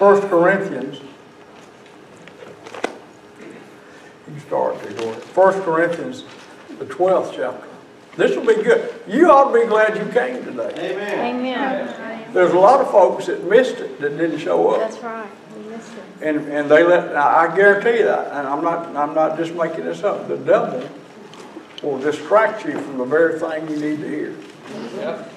1 Corinthians. You can start there, Gordon. 1 Corinthians, the 12th chapter. This will be good. You ought to be glad you came today. Amen. Amen. There's a lot of folks that missed it, that didn't show up. That's right. We missed it. And they I guarantee you that, and I'm not just making this up. The devil will distract you from the very thing you need to hear. Yep.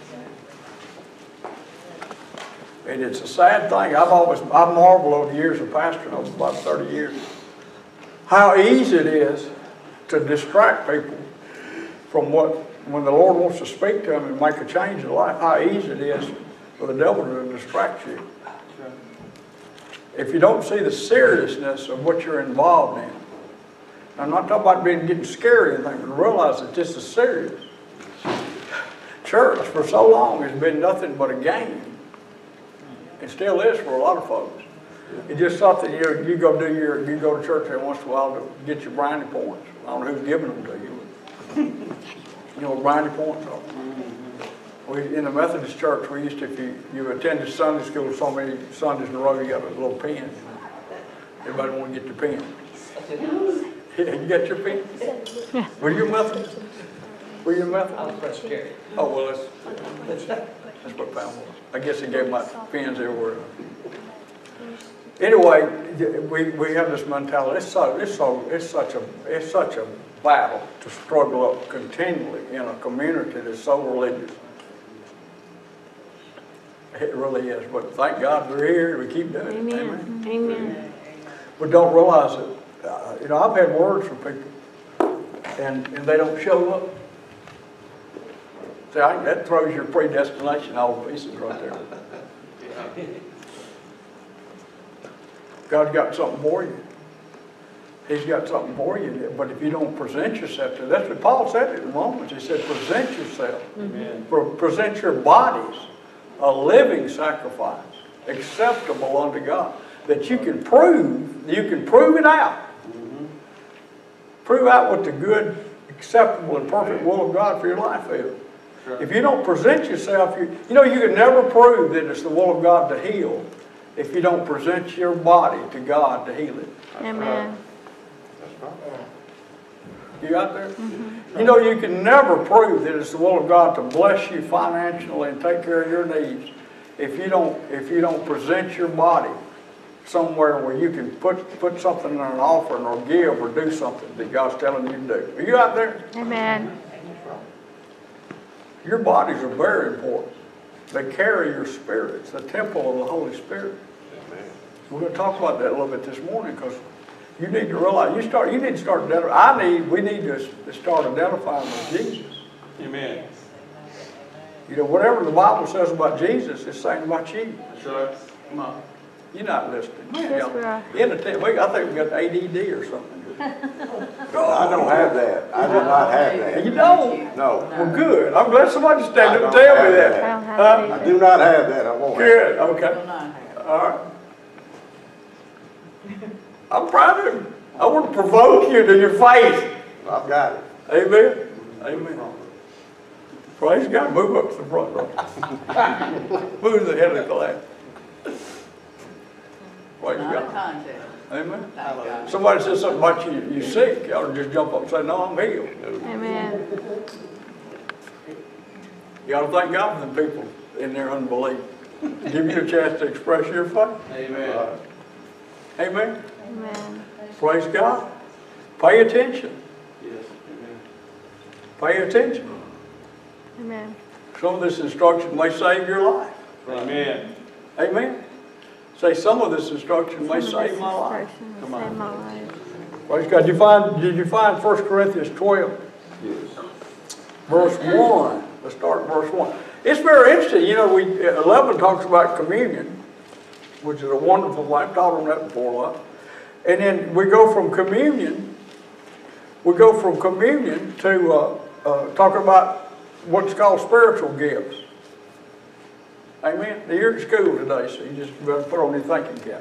And it's a sad thing. I marvel over the years of pastoring, over about 30 years, how easy it is to distract people from when the Lord wants to speak to them and make a change in life, how easy it is for the devil to distract you. If you don't see the seriousness of what you're involved in. I'm not talking about getting scary or anything, but realize that this is serious. Church for so long has been nothing but a game. It still is for a lot of folks. It's just something you go to church every once in a while to get your brownie points. I don't know who's giving them to you. You know what brownie points are? In the Methodist church, we used to, if you attended Sunday school so many Sundays in a row, you got a little pen. Everybody want to get your pen. You got your pen? Were you a Methodist? Were you a Methodist? I was Presbyterian. Oh, well, that's what Pam was. I guess he gave my pens everywhere. Anyway, we have this mentality. It's such a battle to struggle up continually in a community that's so religious. It really is. But thank God we're here. We keep doing it. Amen. Amen. But don't realize it. I've had words from people, and they don't show up. See, that throws your predestination all to pieces right there. God's got something for you. He's got something for you. But if you don't present yourself to, that's what Paul said in Romans. He said, present yourself. Amen. Present your bodies a living sacrifice, acceptable unto God. That you can prove it out. Mm-hmm. Prove out what the good, acceptable, and perfect will of God for your life is. Sure. If you don't present yourself, you can never prove that it's the will of God to heal if you don't present your body to God to heal it. Amen. You out there? Mm-hmm. You can never prove that it's the will of God to bless you financially and take care of your needs if you don't present your body somewhere where you can put something in an offering or give or do something that God's telling you to do. Are you out there? Amen. Your bodies are very important. They carry your spirit. It's the temple of the Holy Spirit. Amen. We're going to talk about that a little bit this morning because you need to realize we need to start identifying with Jesus. Amen. Whatever the Bible says about Jesus, it's saying about you. That's right. Come on. You're not listening. Yes, we are. I think we got ADD or something. I don't have that. I do not have that. You don't? No. Well, good. I'm glad somebody standing up and tell me that. I don't have that. I do not have that. I won't have Good. it. Okay. All right. I'm proud of you. I want to provoke you to your faith. I've got it. Amen. Amen. Praise God. Move up to the front row. Move to the head of the class. Praise God. Amen. Somebody says something about you sick, you ought to just jump up and say, no, I'm healed. Amen. You ought to thank God for them people in their unbelief. Give you a chance to express your faith. Amen. Amen. Amen. Praise God. Pay attention. Yes. Amen. Pay attention. Amen. Some of this instruction may save your life. Amen. Amen. Say, some of this instruction may save my life. Come on. Praise God. Did you find 1 Corinthians 12? Yes. Verse 1. Let's start at verse 1. It's very interesting. 11 talks about communion, which is a wonderful thing. I've taught them that before a lot. And then we go from communion to talking about what's called spiritual gifts. Amen. You're at school today, so you just better put on your thinking cap.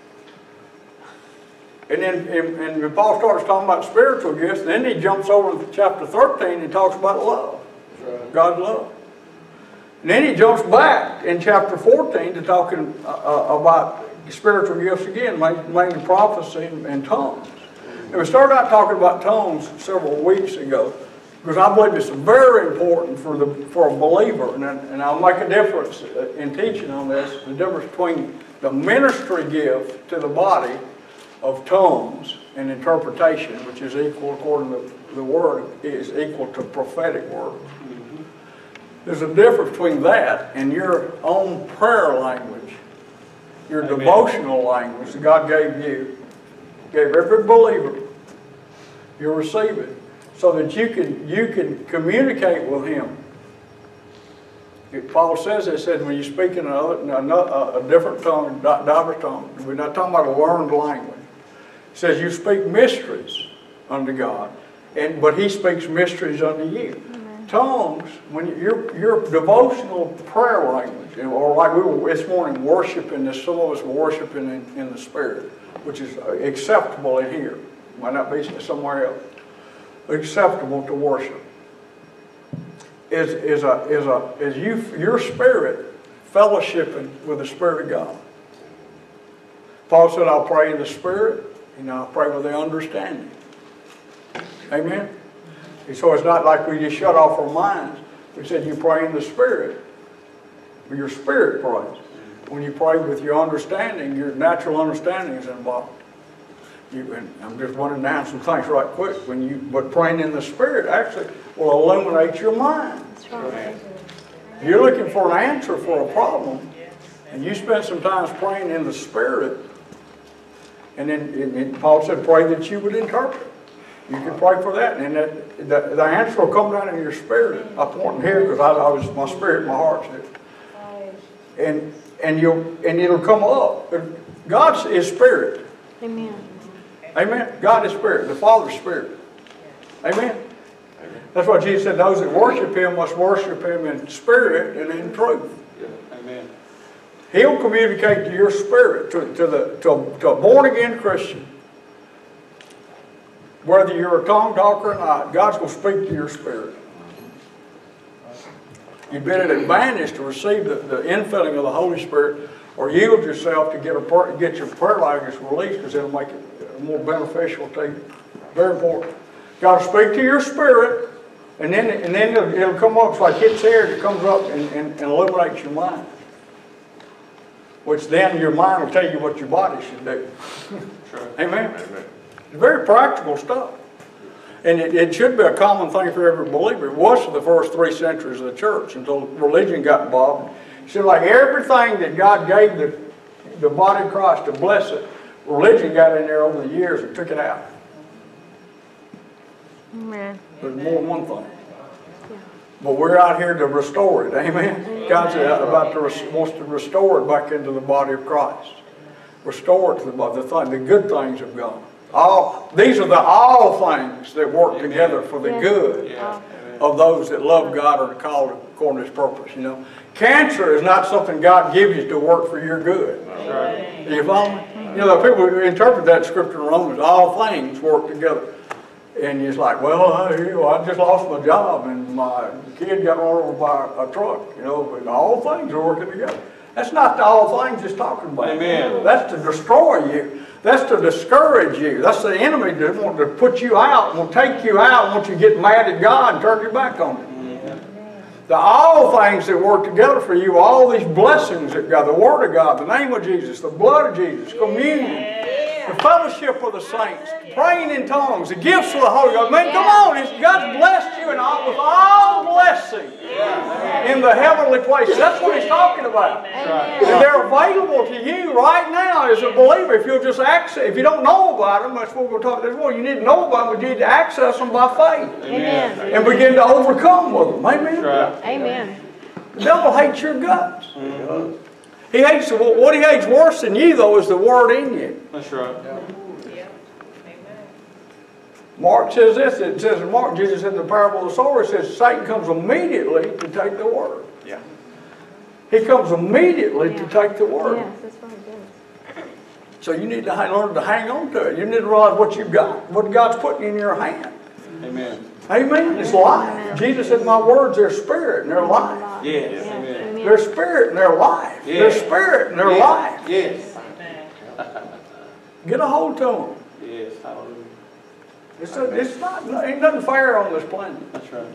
And then and Paul starts talking about spiritual gifts, and then he jumps over to chapter 13 and talks about love. Right. God's love. And then he jumps back in chapter 14 to talking about spiritual gifts again, mainly prophecy and tongues. And we started out talking about tongues several weeks ago, because I believe it's very important for a believer, and I'll make a difference in teaching on this, the difference between the ministry gift to the body of tongues and interpretation, which is equal, according to the word, is equal to prophetic word. There's a difference between that and your own prayer language, your Amen. Devotional language that God gave every believer. You'll receive it so that you can communicate with Him. Paul says it said when you speak in a different tongue, diverse tongue, we're not talking about a learned language. It says you speak mysteries unto God, but He speaks mysteries unto you. Amen. Tongues, when your devotional prayer language, or like we were this morning worshiping, some of us were worshiping in the Spirit, which is acceptable in here. Might not be somewhere else. Acceptable to worship is your spirit fellowshipping with the Spirit of God. Paul said, "I'll pray in the Spirit, and I'll pray with the understanding." Amen. And so it's not like we just shut off our minds. We said you pray in the Spirit, your spirit prays. When you pray with your understanding, your natural understanding is involved. I'm just running down some things right quick. But praying in the Spirit actually will illuminate your mind. That's right. If you're looking for an answer for a problem, and you spend some time praying in the Spirit, and then Paul said, pray that you would interpret. You can pray for that, and the answer will come down in your spirit. I'm pointing here because my spirit, my heart's there. And it'll come up. God is Spirit. Amen. Amen. God is Spirit. The Father's Spirit. Amen. That's why Jesus said those that worship Him must worship Him in spirit and in truth. Amen. He'll communicate to your spirit, to a born-again Christian. Whether you're a tongue talker or not, God's going to speak to your spirit. You've been at an advantage to receive the infilling of the Holy Spirit, or yield yourself to get your prayer language released, because it'll make it more beneficial to you. Very important. God will speak to your spirit, and then it'll come up. It's like hits air. It comes up and illuminates your mind. Which then your mind will tell you what your body should do. Sure. Amen. It's very practical stuff. And it should be a common thing for every believer. It was for the first 3 centuries of the church until religion got involved. It seemed like everything that God gave the body of Christ to bless it, religion got in there over the years and took it out. Amen. There's more than one thing. But we're out here to restore it. Amen. God's wants to restore it back into the body of Christ. Restore it to the body. The good things of God. These are all things that work together for the good of those that love God or are called according to His purpose. You know, cancer is not something God gives you to work for your good. Right. Do you follow me? You know, the people who interpret that scripture in Romans, all things work together. And it's like, well, I just lost my job and my kid got run over by a truck. You know, but all things are working together. That's not the all things it's talking about. Amen. That's to destroy you. That's to discourage you. That's the enemy that wants to put you out, will take you out, wants you to get mad at God and turn your back on Him. The all things that work together for you, all these blessings that God, the Word of God, the name of Jesus, the blood of Jesus, communion, the fellowship of the saints, praying in tongues, the gifts of the Holy Ghost. Man, come on, God's blessed you with all blessing in the heavenly places. That's what He's talking about. And they're available to you right now as a believer. If you'll just access, if you don't know about them, that's what we're talking about. Well, you need to know about them, but you need to access them by faith. Amen. And begin to overcome with them. Amen. Right. Amen. The devil hates your guts. He hates, what he hates worse than you, though, is the word in you. That's right. Mark says this, it says in Mark, Jesus said in the parable of the sower, it says Satan comes immediately to take the word. Yeah. He comes immediately to take the word. Yes, that's what it does. So you need to learn to hang on to it. You need to realize what you've got, what God's putting in your hand. Amen. Amen. It's life. Jesus said, my words are spirit and they're life. Yes. Amen. They're spirit and they're life. Yes. They're spirit and they're life. Yes. Get a hold to them. Yes, hallelujah. It's not, ain't nothing fair on this planet. That's right.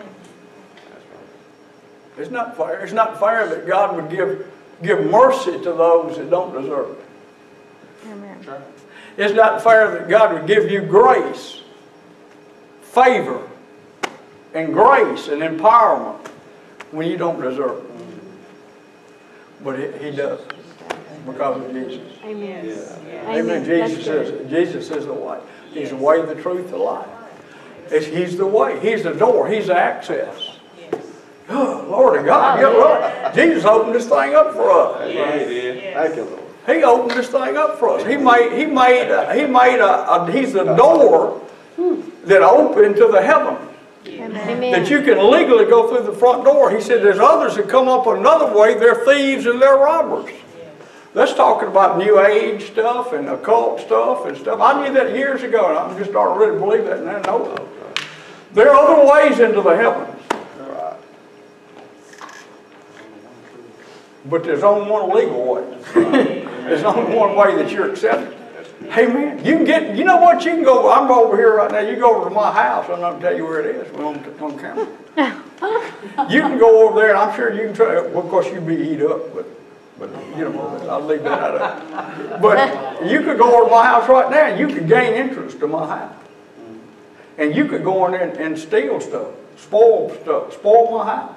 It's not fair. It's not fair that God would give mercy to those that don't deserve it. Amen. That's right. It's not fair that God would give you grace, favor, and grace and empowerment when you don't deserve it. But He does, because of Jesus. Amen. Yeah. Amen. Jesus is the way. He's the way, the truth, the life. He's the way. He's the door. He's the access. Oh, Lord of God, get right. Jesus opened this thing up for us. That's right, he did. Thank you, Lord. He opened this thing up for us. He's the door that opened to the heavens. Amen. That you can legally go through the front door. He said there's others that come up another way. They're thieves and they're robbers. That's talking about New Age stuff and occult stuff and stuff. I knew that years ago, and I'm just starting to really believe that now. No, there are other ways into the heavens. But there's only one legal way. There's only one way that you're accepted. Hey man, you can get, you know what, you can go, I'm over here right now, you go over to my house, I'm not going to tell you where it is, we're on camera. You can go over there and I'm sure you can try, well, of course you'd be eat up, but you know, I'll leave that out. But you could go over to my house right now and you could gain interest to my house. And you could go in there and steal stuff, spoil my house.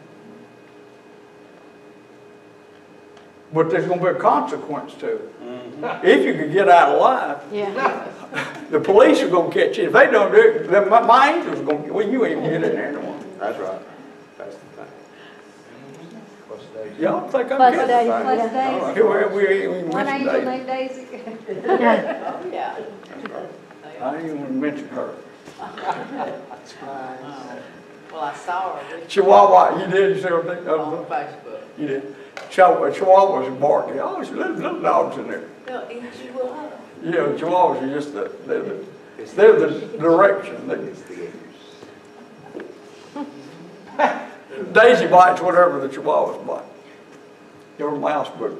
But there's going to be a consequence to it. If you could get out alive, Yeah. the police are going to catch you. If they don't do it, then my angels are going to, well, you ain't going to get in there no more. That's right. That's the thing. Y'all think I'm Plus kidding? days. Plus Yeah. days. Here we ain't even One mentioned angel Daisy. named Daisy. Yeah. I ain't even want to mention her. Well, I saw her Chihuahua, you did? You see what they, on Facebook. you did. Chihuahuas are barking. Oh, there's little dogs in there. They'll eat you up. Yeah, Chihuahuas are just they're the direction. Daisy bites whatever the Chihuahuas bite. Your mouse boot.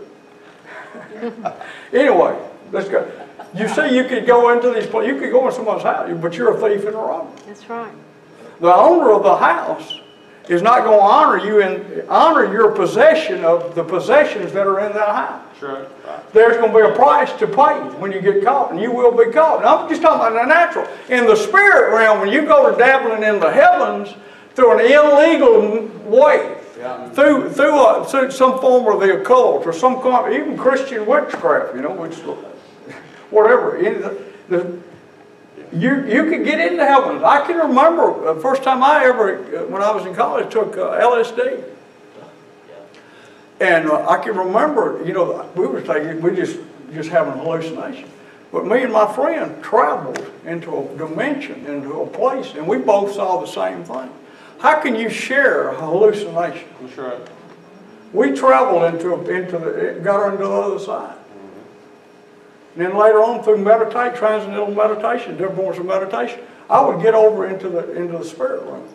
Anyway, let's go. You see, you could go into these places, you could go in someone's house, but you're a thief and a robber. That's right. The owner of the house is not going to honor you and honor your possession of the possessions that are in that house. Sure. There's going to be a price to pay when you get caught, and you will be caught. Now, I'm just talking about the natural. In the spirit realm, when you go to dabbling in the heavens through an illegal way, through some form of the occult or some kind, even Christian witchcraft, you know, which whatever. You could get into heaven. I can remember the first time I ever, when I was in college, took LSD. And I can remember, you know, we just having a hallucination. But me and my friend traveled into a dimension, into a place, and we both saw the same thing. How can you share a hallucination? That's right. We traveled got on the other side. And then later on, through transcendental meditation, different forms of meditation, I would get over into the spirit realm.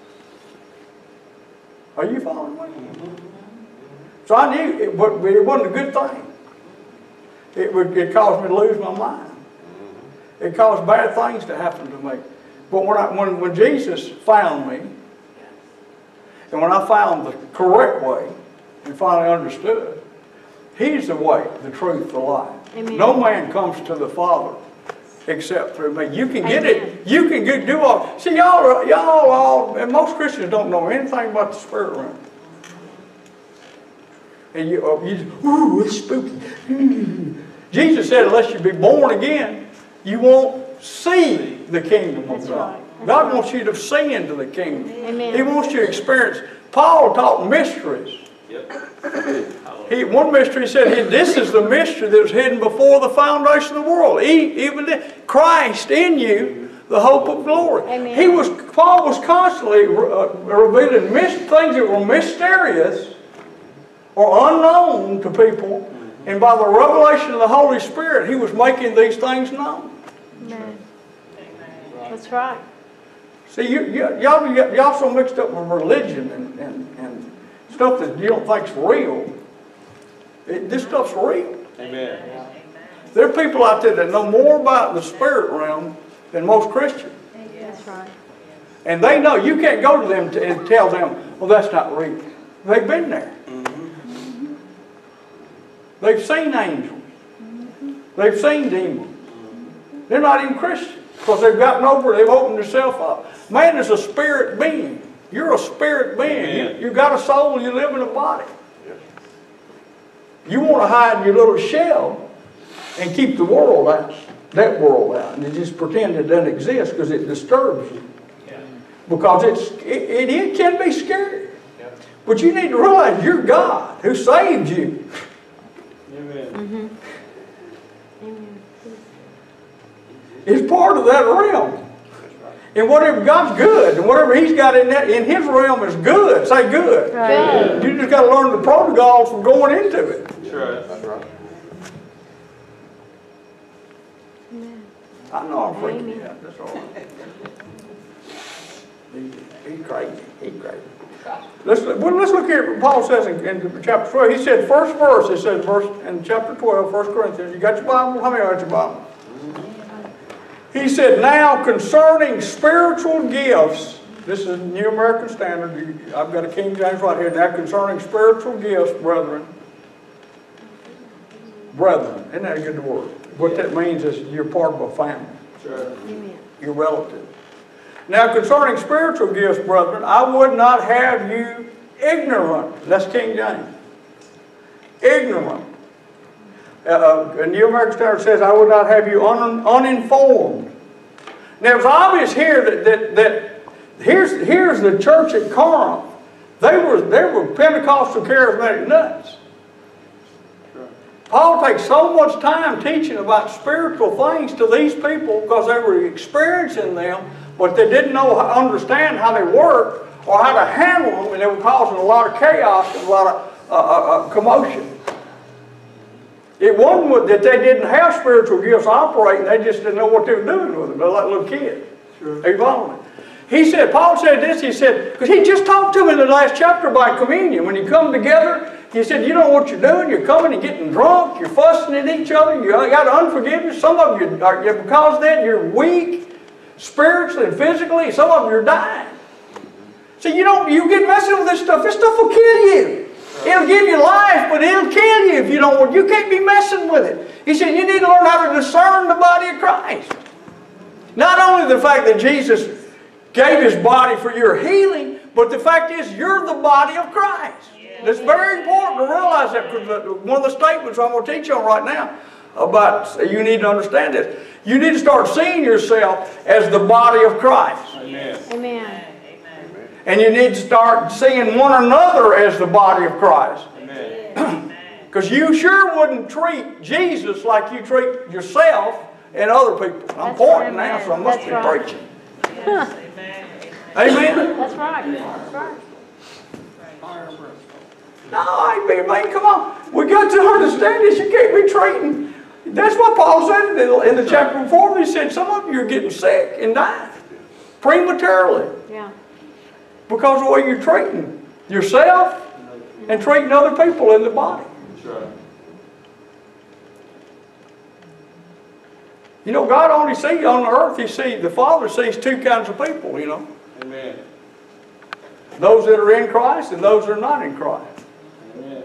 Are you following me? So I knew it wasn't a good thing. It caused me to lose my mind. It caused bad things to happen to me. But when Jesus found me, and when I found the correct way, and finally understood, He's the way, the truth, the life. Amen. No man comes to the Father except through me. You can get it. You can do all. See, y'all all, and most Christians don't know anything about the spirit realm. And you just, ooh, it's spooky. Jesus said, unless you be born again, you won't see the kingdom of God. God wants you to see into the kingdom. Amen. He wants you to experience. Paul taught mysteries. Yep. One mystery said, this is the mystery that was hidden before the foundation of the world. Even Christ in you, the hope of glory. Amen. Paul was constantly revealing things that were mysterious or unknown to people. And by the revelation of the Holy Spirit, he was making these things known. Amen. That's right. See, y'all so mixed up with religion and stuff that you don't think's real. This stuff's real. Amen. There are people out there that know more about the spirit realm than most Christians. That's right. And they know you can't go to them and tell them, well, that's not real. They've been there. They've seen angels. They've seen demons. They're not even Christians because they've gotten over it. They've opened themselves up. Man is a spirit being. You're a spirit being. You got a soul. You live in a body. You want to hide in your little shell and keep the world out, that world out, and you just pretend it doesn't exist because it disturbs you. Because it can be scary. But you need to realize you're God who saved you. Amen. Amen. It's part of that realm. And whatever God's good, and whatever He's got in His realm is good. Say good. Right. You just got to learn the protocols from going into it. That's right. That's right. I know I'm freaking you out. That's all right. He's crazy. He's crazy. Let's look here at what Paul says in chapter 12. He said, first verse, it says in chapter 12, 1 Corinthians. You got your Bible? How many are at your Bible? He said, now concerning spiritual gifts, this is New American Standard. I've got a King James right here. Now concerning spiritual gifts, brethren. Brethren, isn't that a good word? What that means is you're part of a family. Sure. Amen. You're relative. Now concerning spiritual gifts, brethren, I would not have you ignorant. That's King James. Ignorant. The New American Standard says, I would not have you uninformed. Now it's obvious here that here's the church at Corinth. They were Pentecostal charismatic nuts. Paul takes so much time teaching about spiritual things to these people because they were experiencing them, but they didn't understand how they worked or how to handle them, and they were causing a lot of chaos and a lot of commotion. It wasn't that they didn't have spiritual gifts operating, they just didn't know what they were doing with them. They're like little kids. Sure. Are you following me? He said, Paul said this, he said, because he just talked to them in the last chapter about communion. When you come together, he said, you know what you're doing, you're coming and getting drunk, you're fussing at each other, you got unforgiveness. Some of you, because of that, you're weak, spiritually and physically, some of you are dying. See, you get messing with this stuff will kill you. It'll give you life, but it'll kill you if you don't. You can't be messing with it. He said, you need to learn how to discern the body of Christ. Not only the fact that Jesus gave His body for your healing, but the fact is you're the body of Christ. It's very important to realize that, because one of the statements I'm going to teach you on right now about, you need to understand this. You need to start seeing yourself as the body of Christ. Amen. Amen. And you need to start seeing one another as the body of Christ. Amen. Because you sure wouldn't treat Jesus like you treat yourself and other people. I'm That's pointing right. now, so I must be That's right. preaching. Amen. Amen? That's right. That's right. No, I mean, man, come on. We got to understand this. You can't be treating. That's what Paul said in the chapter before. He said some of you are getting sick and dying prematurely Yeah. because of the way you're treating yourself and treating other people in the body. That's right. You know, God only sees on the earth, the Father sees two kinds of people, you know. Amen. Those that are in Christ and those that are not in Christ. Amen.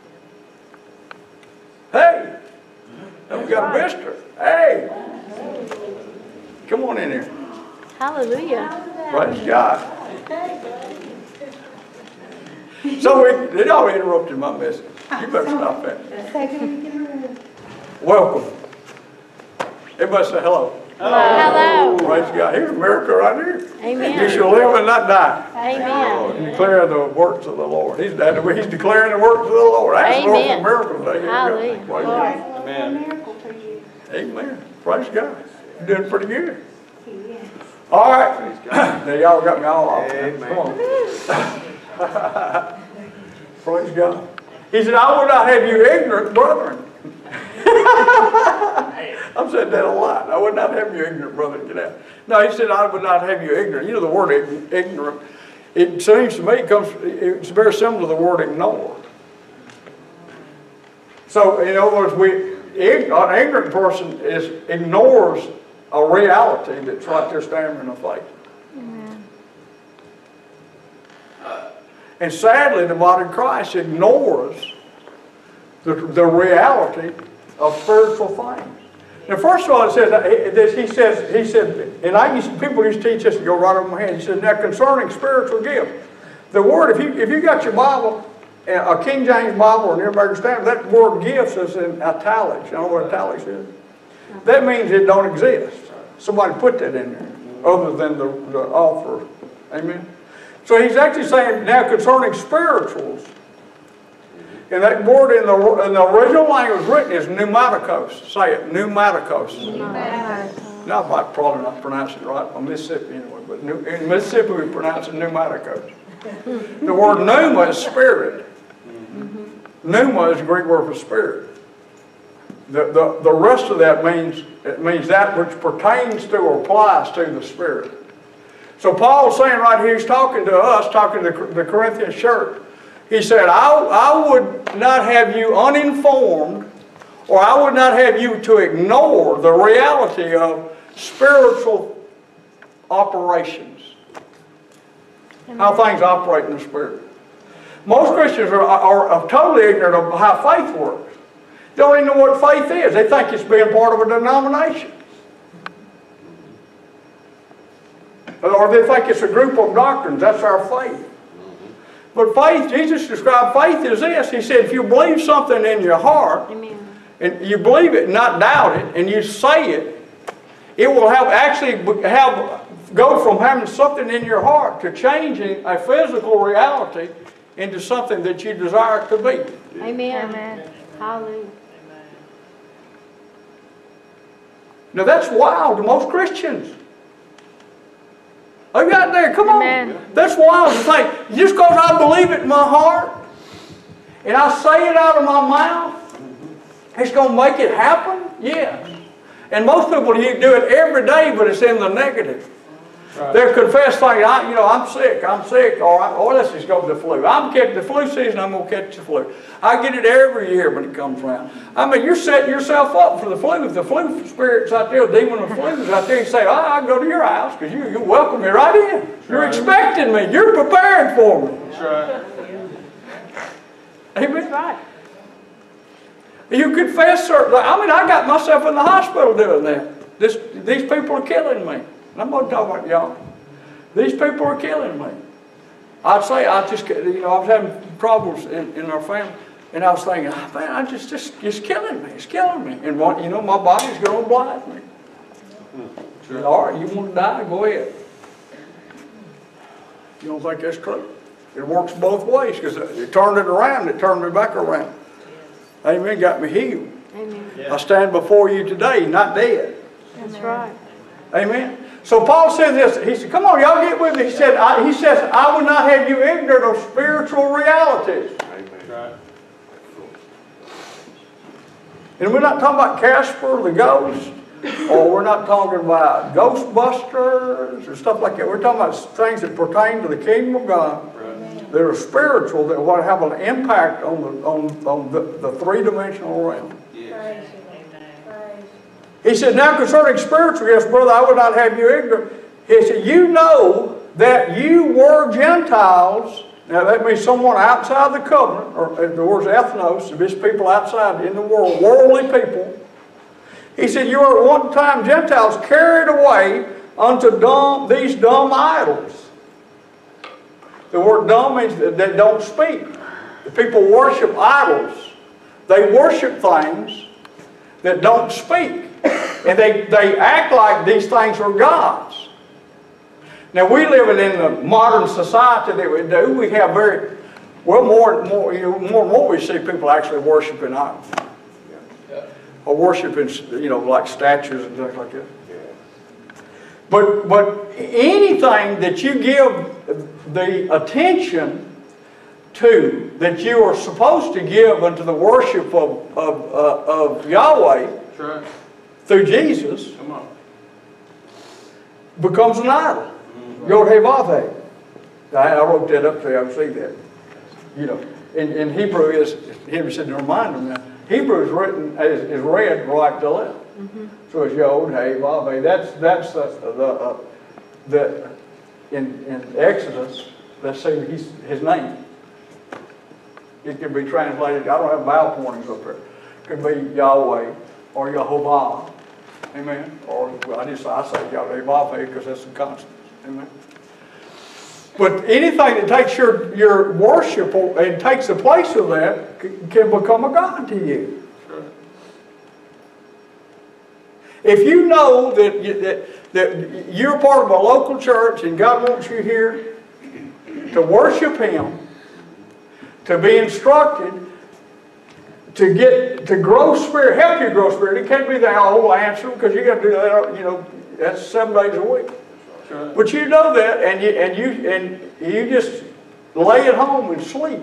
Hey, we got a visitor. Hey, come on in here. Hallelujah. Praise God. So they all interrupted my message. You better stop that. Welcome. Everybody say hello. Hello. Praise God. Here's America right here. You Amen. shall live and not die. Amen. And declare the works of the Lord. He's declaring the works of the Lord. That's the Lord Amen. for miracles today. Here we go. Hallelujah. Praise God. Amen. Amen. Praise God. You're doing pretty good. All right. Now y'all got me all off. Come on. Praise God. He said, I would not have you ignorant, brethren. I've said that a lot. I would not have you ignorant, brethren. Get out. No, he said, I would not have you ignorant. You know the word ignorant. It seems to me it's very similar to the word ignore. So, in other words, An ignorant person ignores a reality that's right there staring in the face. Amen. And sadly, the body of Christ ignores the reality of spiritual things. Now, first of all, it says, he said, and people used to teach this and go right over my head. He said, now concerning spiritual gifts, the word, if you got your Bible, a King James Bible or an American Standard, that word gifts is in italics. You know what italics is? That means it don't exist. Somebody put that in there, other than the author. Amen? So he's actually saying, now concerning spirituals, and that word in the original language written is pneumatikos. Say it, pneumatikos. Now, I probably not pronounce it right on Mississippi anyway, but in Mississippi we pronounce it pneumatikos. The word pneuma is spirit. Pneuma is a Greek word for spirit. The rest of that means that which pertains to or applies to the spirit. So Paul's saying right here, he's talking to us, talking to the Corinthian church. He said, I would not have you uninformed, or I would not have you to ignore the reality of spiritual operations. How things operate in the spirit. Most Christians are totally ignorant of how faith works. They don't even know what faith is. They think it's being part of a denomination. Or they think it's a group of doctrines. That's our faith. But faith, Jesus described faith as this. He said, if you believe something in your heart, Amen. and you believe it, not doubt it, and you say it, it will go from having something in your heart to changing a physical reality into something that you desire it to be. Amen. Amen. Hallelujah. Now that's wild to most Christians. I got there, come Amen. on. That's wild to think, just because I believe it in my heart, and I say it out of my mouth, it's going to make it happen? Yes. And most people, you do it every day, but it's in the negative. Right. They'll confess things, I'm sick, or let's just go to the flu. I'm catching the flu season, I'm going to catch the flu. I get it every year when it comes around. I mean, you're setting yourself up for the flu. If the flu spirit's out there, the demon of flu is out there, you say, I can go to your house because you welcome me right in. You're expecting me. You're preparing for me. That's right. Amen. That's right. You confess certain. I got myself in the hospital doing that. These people are killing me. I'm not talking about y'all. These people are killing me. I was having problems in our family, and I was thinking, man, it's killing me. It's killing me. And my body's going to blind me. Sure. All right, you want to die? Go ahead. You don't think that's true? It works both ways, because it turned it around. It turned me back around. Amen. Got me healed. Amen. Yeah. I stand before you today, not dead. That's right. Amen. So Paul says this. He said, come on, y'all get with me. He says, I will not have you ignorant of spiritual realities. Amen. Right. And we're not talking about Casper the ghost, or we're not talking about Ghostbusters or stuff like that. We're talking about things that pertain to the kingdom of God. Right. That are spiritual, that will have an impact on the three-dimensional realm. Yes. He said, now concerning spiritual gifts, brother, I would not have you ignorant. He said, you know that you were Gentiles. Now that means someone outside the covenant, or the word's ethnos, these people outside in the world, worldly people. He said, you were at one time Gentiles carried away unto these dumb idols. The word dumb means that they don't speak. The people worship idols. They worship things that don't speak. And they act like these things are gods. Now we live in the modern society that we do. We have more and more we see people actually worshiping idols. Or worshiping, like statues and things like that. But anything that you give the attention to, that you are supposed to give unto the worship of Yahweh, That's right. through Jesus, Come on. becomes an idol. Yod-Heh-Vav-Heh. I wrote that up so y'all see that. In Hebrew, Hebrew said to remind them that. Hebrews is read right to left. So it's Yod, Hey, Vav, Hey. That's the in Exodus. Let's see his name. It can be translated. I don't have vowel pointings up there. It could be Yahweh or Yehovah. Amen. Or I say Yahweh Vav because that's the consonants. Amen. But anything that takes your worship and takes the place of that can become a god to you. If you know that you're part of a local church and God wants you here to worship Him, to be instructed, to grow spirit, help you grow spirit. It can't be the whole answer because you got to do that. That's 7 days a week. But you know that, and you just lay at home and sleep,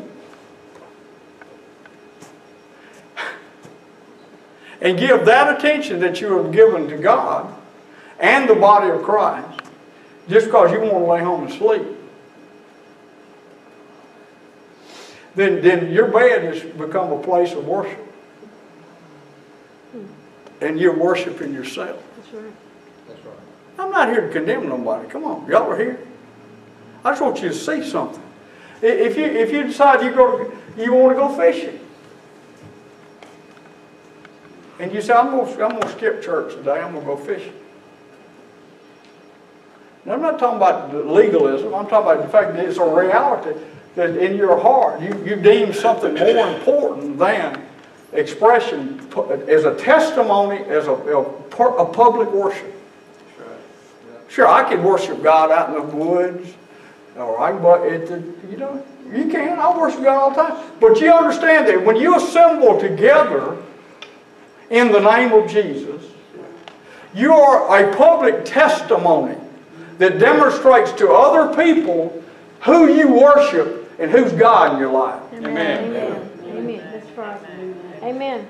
and give that attention that you have given to God and the body of Christ, just because you want to lay home and sleep. Then your bed has become a place of worship, and you're worshiping yourself. That's right. That's right. I'm not here to condemn nobody. Come on, y'all are here. I just want you to see something. If you decide you want to go fishing, and you say I'm going to skip church today, I'm going to go fishing. Now, I'm not talking about legalism. I'm talking about the fact that it's a reality that in your heart you deem something more important than expression as a testimony, as a public worship. Sure, I can worship God out in the woods, or I can, you can. I worship God all the time. But you understand that when you assemble together in the name of Jesus, you are a public testimony that demonstrates to other people who you worship and who's God in your life. Amen. Amen. Amen. That's right. Amen.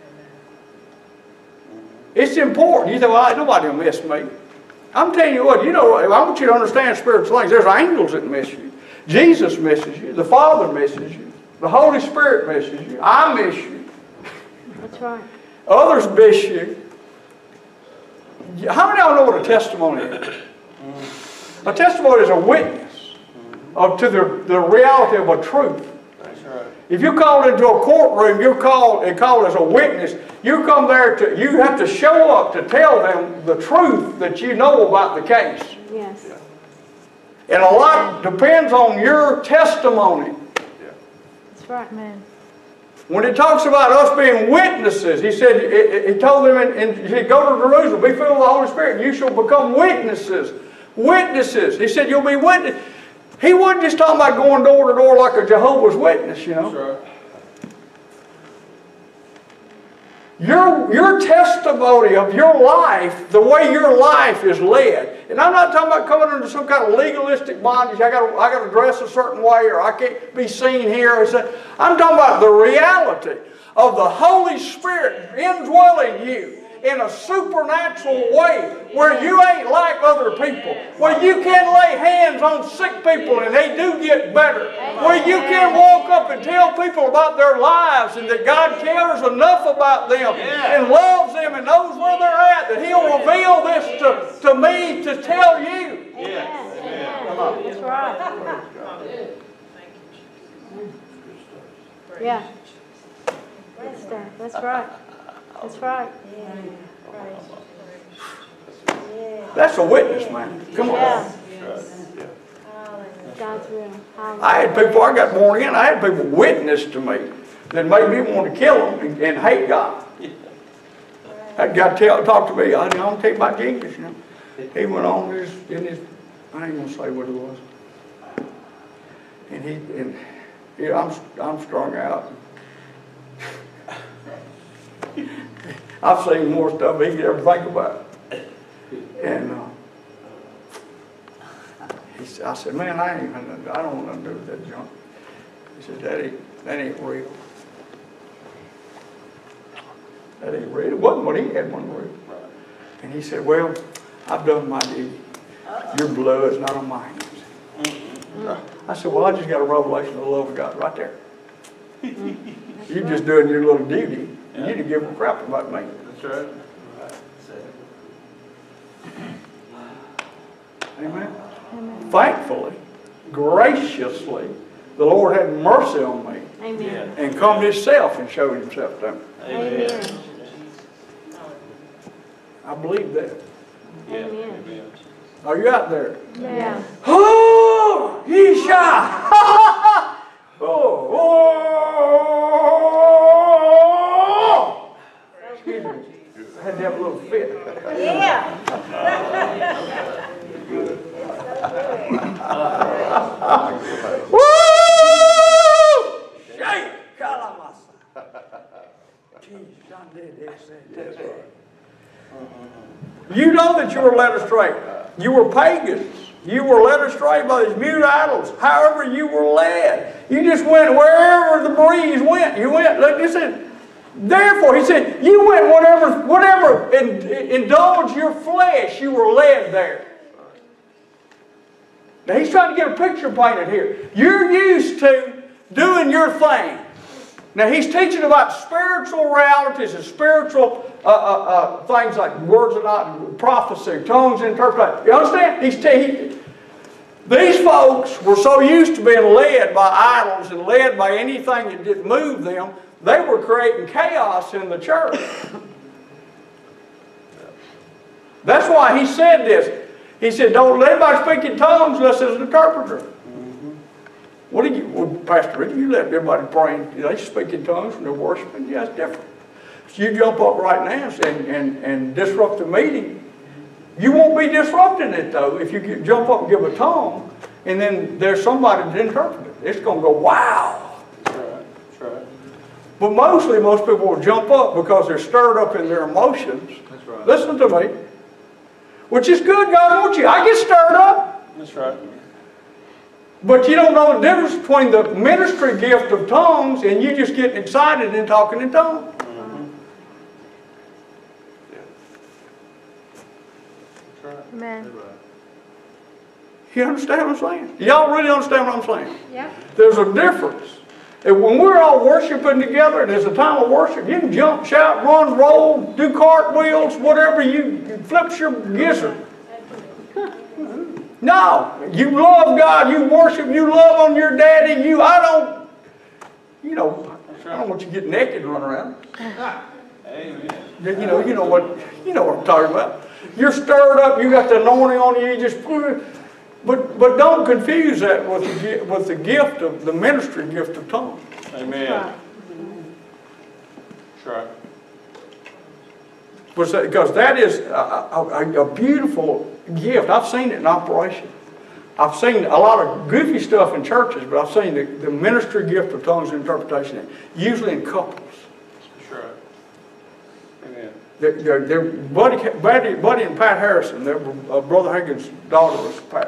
It's important. You say, well, nobody will miss me. I'm telling you what, I want you to understand spiritual things. There's angels that miss you. Jesus misses you. The Father misses you. The Holy Spirit misses you. I miss you. That's right. Others miss you. How many of y'all know what a testimony is? A testimony is a witness to the reality of a truth. That's right. If you're called into a courtroom, you're called as a witness. You come there you have to show up to tell them the truth that you know about the case. Yes. And a lot depends on your testimony. That's right, man. When it talks about us being witnesses, he said, he told them, he said, go to Jerusalem, be filled with the Holy Spirit, and you shall become witnesses. Witnesses. He said, you'll be witnesses. He wasn't just talking about going door to door like a Jehovah's Witness, That's right. Your testimony of your life, the way your life is led. And I'm not talking about coming under some kind of legalistic bondage. I got to dress a certain way, or I can't be seen here. I'm talking about the reality of the Holy Spirit indwelling you in a supernatural way, where you ain't like other people, where you can lay hands on sick people and they do get better, where you can walk up and tell people about their lives and that God cares enough about them and loves them and knows where they're at, that He'll reveal this to me to tell you. Amen. That's right. Yeah. Good stuff. That's right. That's right. That's a witness, man. Come on. Yeah. God's will. I got born again, I had people witness to me that made me want to kill them and hate God. That guy talked to me, I don't tell you about Jesus, He went on I ain't going to say what it was. And I'm strung out. I've seen more stuff than he could ever think about. And I said, man, I don't want to do that junk. He said, that ain't real. That ain't real. It wasn't what he had, wasn't real. And he said, well, I've done my duty. Your blood's not on my hands. I said, well, I just got a revelation of the love of God right there. You're just doing your little duty. And you didn't give a crap about me. That's right. Amen. Amen. Thankfully, graciously, the Lord had mercy on me Amen. and come himself and showed himself to me. Amen. I believe that. Amen. Are you out there? Yeah. Oh, Yesha! Oh, excuse me. I had to have a little fit. Yeah. Woo! Shake! Kalamasa. You know that you were led astray. You were pagans. You were led astray by these mute idols. However you were led. You just went wherever the breeze went. You went, like you said. Therefore, he said, you went whatever indulged your flesh, you were led there. Now he's trying to get a picture painted here. You're used to doing your thing. Now he's teaching about spiritual realities and spiritual things like words of not prophecy, tongues, interpretation. You understand? These folks were so used to being led by idols and led by anything that didn't move them, they were creating chaos in the church. That's why he said this. He said, don't let anybody speak in tongues unless there's an interpreter. What do you, well, Pastor Richard, you let everybody praying. They speak in tongues when they're worshiping. Yeah, it's different. So you jump up right now and disrupt the meeting. You won't be disrupting it, though, if you jump up and give a tongue, and then there's somebody to interpret it. It's going to go, wow. That's right. That's right. But most people will jump up because they're stirred up in their emotions. That's right. Listen to me. Which is good, God wants you. I get stirred up. That's right. But you don't know the difference between the ministry gift of tongues and you just getting excited and talking in tongues. Amen. You understand what I'm saying? Y'all really understand what I'm saying? Yep. There's a difference. And when we're all worshiping together and there's a time of worship, you can jump, shout, run, roll, do cartwheels, whatever you flips your gizzard. No, you love God, you worship, you love on your daddy, I don't want you to get naked and run around. Amen. You know what I'm talking about. You're stirred up, you got the anointing on you, you just but don't confuse that with the gift of the ministry gift of tongues. Amen. That's right. Because that is a beautiful gift. I've seen it in operation. I've seen a lot of goofy stuff in churches, but I've seen the ministry gift of tongues and interpretation, usually in couples. That's right. Amen. Buddy and Pat Harrison, Brother Higgins' daughter was Pat.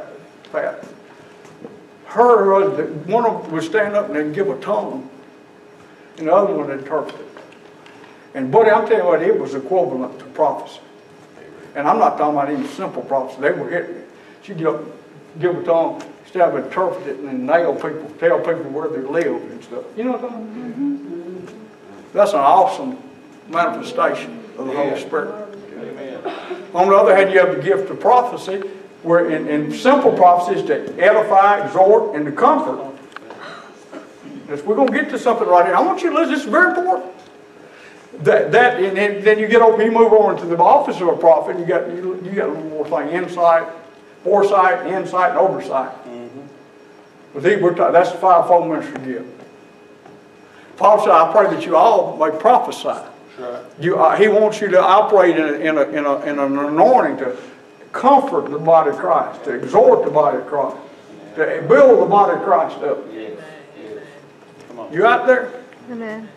One of them would stand up and they'd give a tongue, and the other one would interpret it. And buddy, I'm telling you what, it was equivalent to prophecy. And I'm not talking about even simple prophecy. They were hitting it. She'd get up, give a tongue, instead of interpret it, and then nail people, tell people where they live and stuff. You know what I'm talking about? That's an awesome manifestation of the Holy Spirit. Amen. On the other hand, you have the gift of prophecy, where in simple prophecies to edify, exhort, and to comfort. We're going to get to something right here. I want you to listen. This is very important. And then you move on to the office of a prophet. You got a little more thing: insight, foresight, insight, and oversight. That's the fivefold ministry gift. Paul said, "I pray that you all may prophesy." Right. He wants you to operate in an anointing to comfort the body of Christ, to exhort the body of Christ, to build the body of Christ up. Yes. Yes. Come on. You out there? Amen.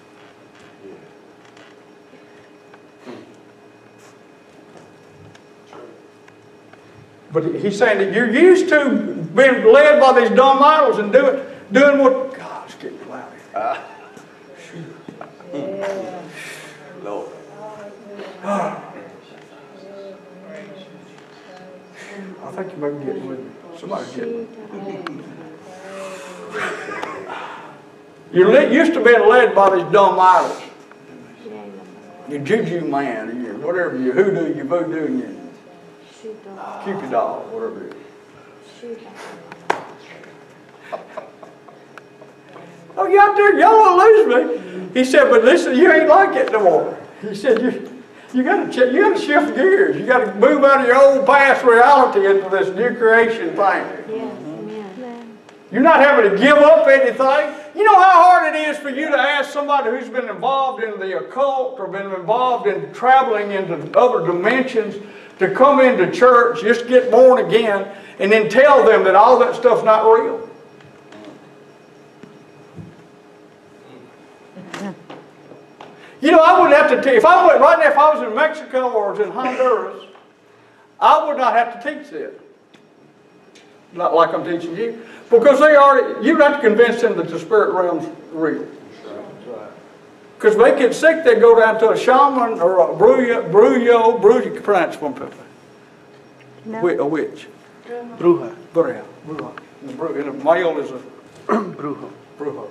But he's saying that you're used to being led by these dumb idols and doing what... God, it's getting loud here. Lord. I think you may be getting with me. Somebody's getting with me. You're used to being led by these dumb idols. your juju man, or your whatever, your hoodoo, your voodoo, and your Shoot dog. Cupid doll, whatever it is. Shoot dog. Oh, y'all won't lose me. He said, but listen, you ain't like it no more. He said, you gotta shift gears. You gotta move out of your old past reality into this new creation thing. Yes, amen. You're not having to give up anything. You know how hard it is for you to ask somebody who's been involved in the occult or been involved in traveling into other dimensions to come into church, just get born again, and then tell them that all that stuff's not real. You know, I wouldn't have to teach. If I went right now, if I was in Mexico or was in Honduras, I would not have to teach this. Not like I'm teaching you. Because you don't have to convince them that the spirit realm's real. Because if they get sick, they go down to a shaman or a brujo, you can pronounce one people. No. A witch. Bruja. Bruja. And the male is a Brujo. brujo.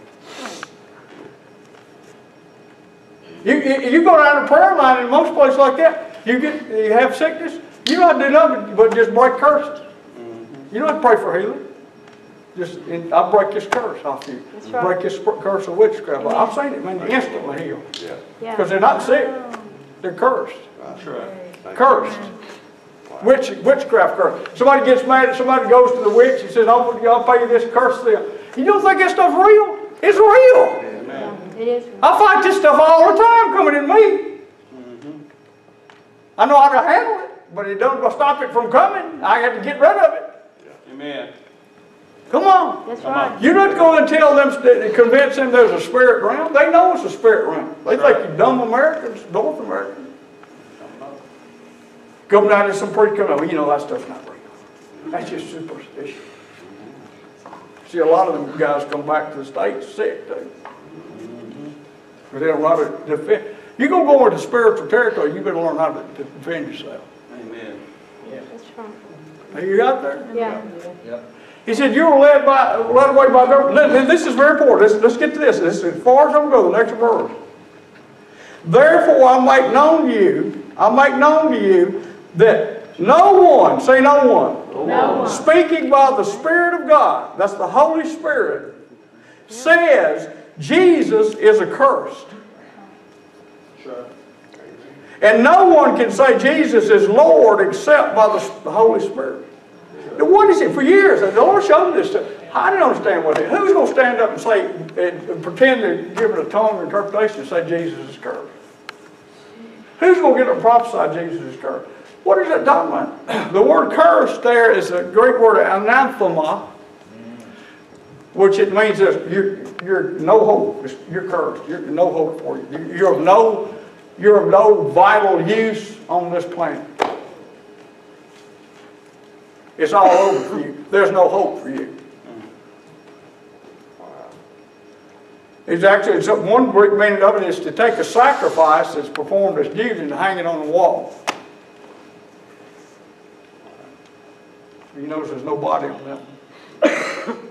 You go down the prayer line in most places like that, you have sickness, you don't have to do nothing but just break curses. You don't have to pray for healing. I'll break this curse off you. That's right. Break this curse of witchcraft. I've seen it, man, instantly heal. Yeah. Because they're not sick. They're cursed. That's right. Cursed. Witchcraft curse. Somebody gets mad, somebody goes to the witch and says, I'll pay you this curse them. You don't think that stuff's real? It's real. It is. I fight this stuff all the time coming in me. I know how to handle it, but it doesn't stop it from coming. I have to get rid of it. Amen. Come on. That's right. You're not going to tell them, convince them there's a spirit realm. They know it's a spirit realm. They think you dumb Americans, North Americans. Come down to some preacher, well, you know that stuff's not real. That's just superstition. See, a lot of them guys come back to the States sick, too. But they don't know how to defend. You're going to go into spiritual territory, you better learn how to defend yourself. Amen. That's right. Are you out there? Yeah. He said, you were led away by the... This is very important. Let's get to this. This is as far as I'm going to go, the next verse. Therefore I make known to you that no one, say no one, No one. speaking by the Spirit of God, that's the Holy Spirit, says Jesus is accursed. Sure. And no one can say Jesus is Lord except by the Holy Spirit. Now, what is it? For years, the Lord showed me this stuff. I didn't understand what it is. Who's going to stand up and say, and pretend to give it a tongue or interpretation and say Jesus is cursed? Who's going to get up and prophesy Jesus is cursed? What is that talking about? The word cursed there is a Greek word anathema, which it means that you're no hope. You're cursed. You're no hope for you. You're of no vital use on this planet. It's all over for you. There's no hope for you. It's actually, one Greek meaning of it is to take a sacrifice that's performed as duty and hang it on the wall. You notice there's no body on that one.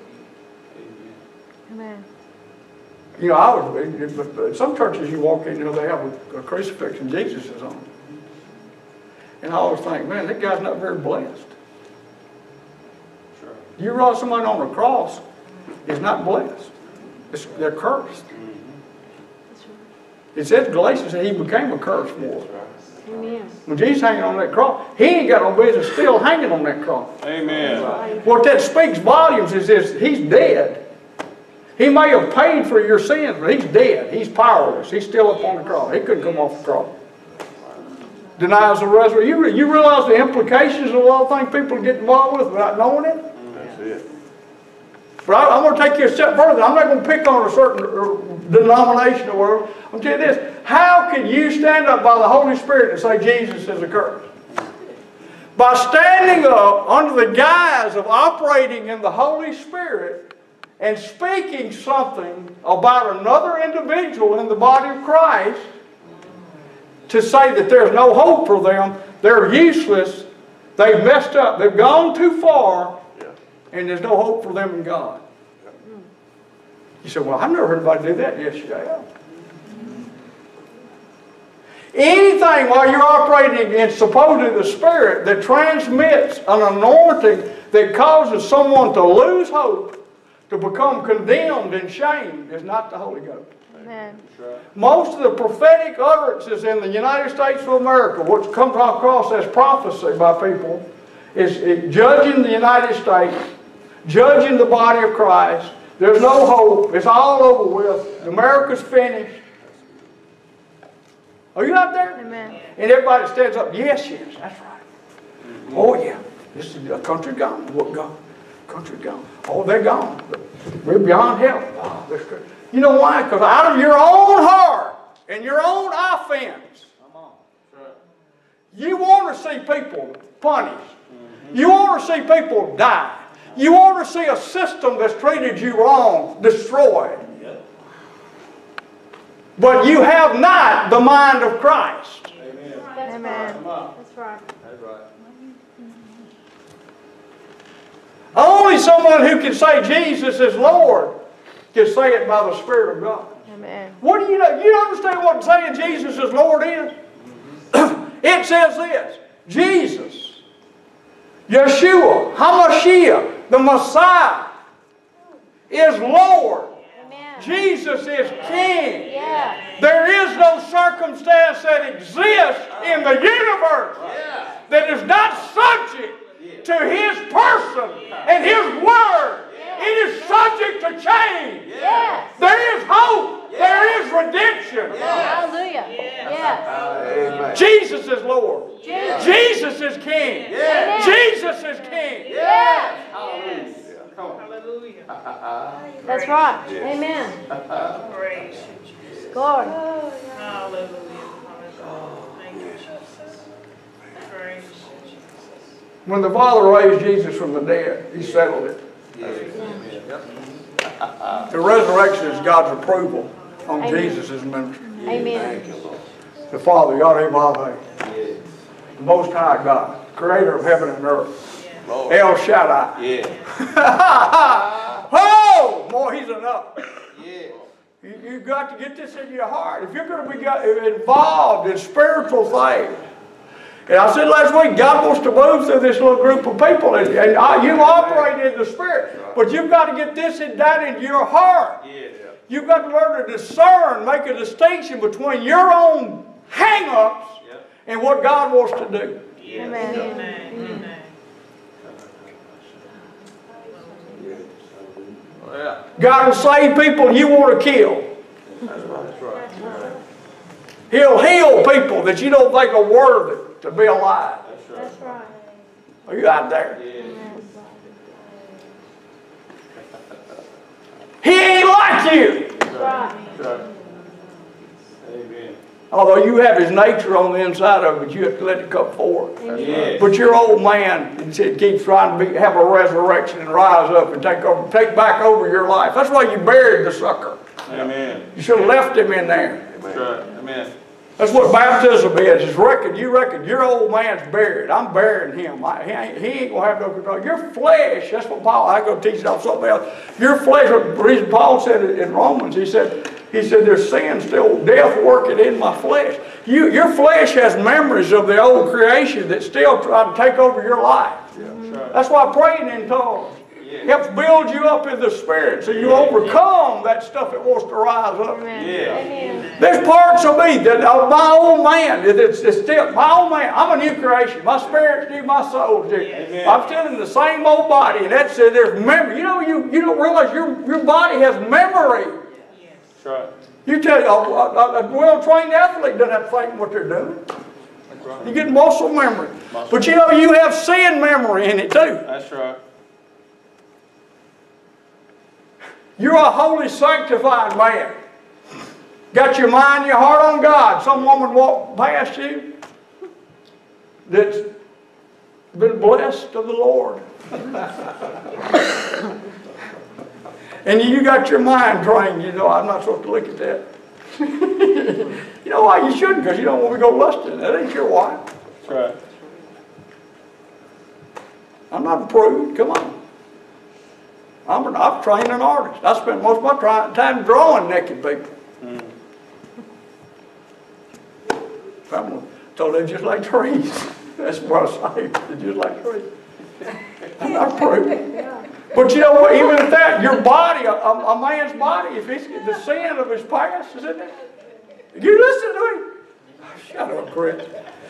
Amen. You know, but some churches you walk in, you know, they have a crucifix and Jesus is on it. And I always think, man, that guy's not very blessed. Sure. You realize somebody on the cross is not blessed. They're cursed. It says in Galatians that he became a curse for us. Amen. When Jesus hanging on that cross, he ain't got no business still hanging on that cross. Amen. What that speaks volumes is he's dead. He may have paid for your sins, but he's dead. He's powerless. He's still up on the cross. He couldn't come off the cross. Denies the resurrection. You realize the implications of a lot of things people get involved with without knowing it? That's it. But I'm going to take you a step further. I'm not going to pick on a certain denomination or whatever. I'm going to tell you this. How can you stand up by the Holy Spirit and say Jesus is a curse? By standing up under the guise of operating in the Holy Spirit and speaking something about another individual in the body of Christ to say that there's no hope for them, they're useless, they've messed up, they've gone too far, and there's no hope for them in God. You say, well, I've never heard anybody do that. Yes, you have. Anything while you're operating in supposedly the Spirit that transmits an anointing that causes someone to lose hope, to become condemned and shamed, is not the Holy Ghost. Amen. Most of the prophetic utterances in the United States of America, which comes across as prophecy by people, is judging the United States, judging the body of Christ. There's no hope. It's all over with. America's finished. Are you out there? Amen. And everybody stands up. Yes, yes, that's right. Oh, yeah. This is a country gone. What gone? Country gone. Oh, they're gone. We're beyond help. Oh, that's good. You know why? Because out of your own heart and your own offense, you want to see people punished. You want to see people die. You want to see a system that's treated you wrong destroyed. But you have not the mind of Christ. Amen. That's right. That's right. Only someone who can say Jesus is Lord can say it by the Spirit of God. Amen. What do you know? You understand what saying Jesus is Lord is? It says this: Jesus, Yeshua, HaMashiach, the Messiah, is Lord. Amen. Jesus is King. Yeah. There is no circumstance that exists in the universe that is not subject to His person and His Word. It is subject to change. Yes. There is hope. There is redemption. Hallelujah. Yes. Amen. Jesus is Lord. Jesus. Jesus is King. Amen. Jesus is King. Yes. Hallelujah. That's right. Amen. Praise you, Jesus. Glory. Hallelujah. Thank you, Jesus. Praise you, Jesus. When the Father raised Jesus from the dead, He settled it. The resurrection is God's approval on Amen. Jesus' ministry. Amen. The Father, Yahweh, the Most High God, Creator of heaven and earth, El Shaddai. Yeah. Oh, boy, He's enough. Yeah. You've got to get this in your heart. If you're going to be involved in spiritual things. And I said last week, God wants to move through this little group of people, and you operate in the Spirit. But you've got to get this and that into your heart. Yeah. You've got to learn to discern, make a distinction between your own hang-ups and what God wants to do. Amen. Amen. Oh, yeah. God will save people you want to kill. That's right. He'll heal people that you don't think are worthy to be alive. That's right. Are you out there? Yeah. He ain't like you. That's right. That's right. Amen. Although you have His nature on the inside of it, you have to let it come forth. Yeah. But your old man keeps trying to have a resurrection and rise up and take back over your life. That's why you buried the sucker. Amen. You should have left him in there. That's right. Amen. That's what baptism is. You reckon your old man's buried. I'm burying him. He ain't going to have no control. Your flesh, that's what Paul, I go teach it off something else. Your flesh, the reason Paul said it in Romans, he said there's sin still, death working in my flesh. Your flesh has memories of the old creation that still try to take over your life. That's why praying in tongues helps build you up in the Spirit so you overcome that stuff that wants to rise up. Amen. Yeah. Amen. There's parts of me that my old man, it's still my old man. I'm a new creation. My spirit's new, my soul's new. Amen. I'm still in the same old body, and that's it. There's memory. You know, you don't realize your body has memory. That's right. You tell a well-trained athlete doesn't have to think what they're doing. That's right. You get muscle memory, but you know you have sin memory in it too. That's right. You're a holy, sanctified man. Got your mind, your heart on God. Some woman walked past you that's been blessed of the Lord. And you got your mind trained. You know, I'm not supposed to look at that. You know why you shouldn't? Because you don't want to go lusting. That ain't your wife. That's right. I'm not a prude. Come on. I've trained an artist. I spent most of my time drawing naked people. So they're just like trees. That's what I say. They're just like trees. I'm not proving. But you know what? Even at that, your body, a man's body, if it's the sin of his past is in there, you listen to him. Shut up, Chris.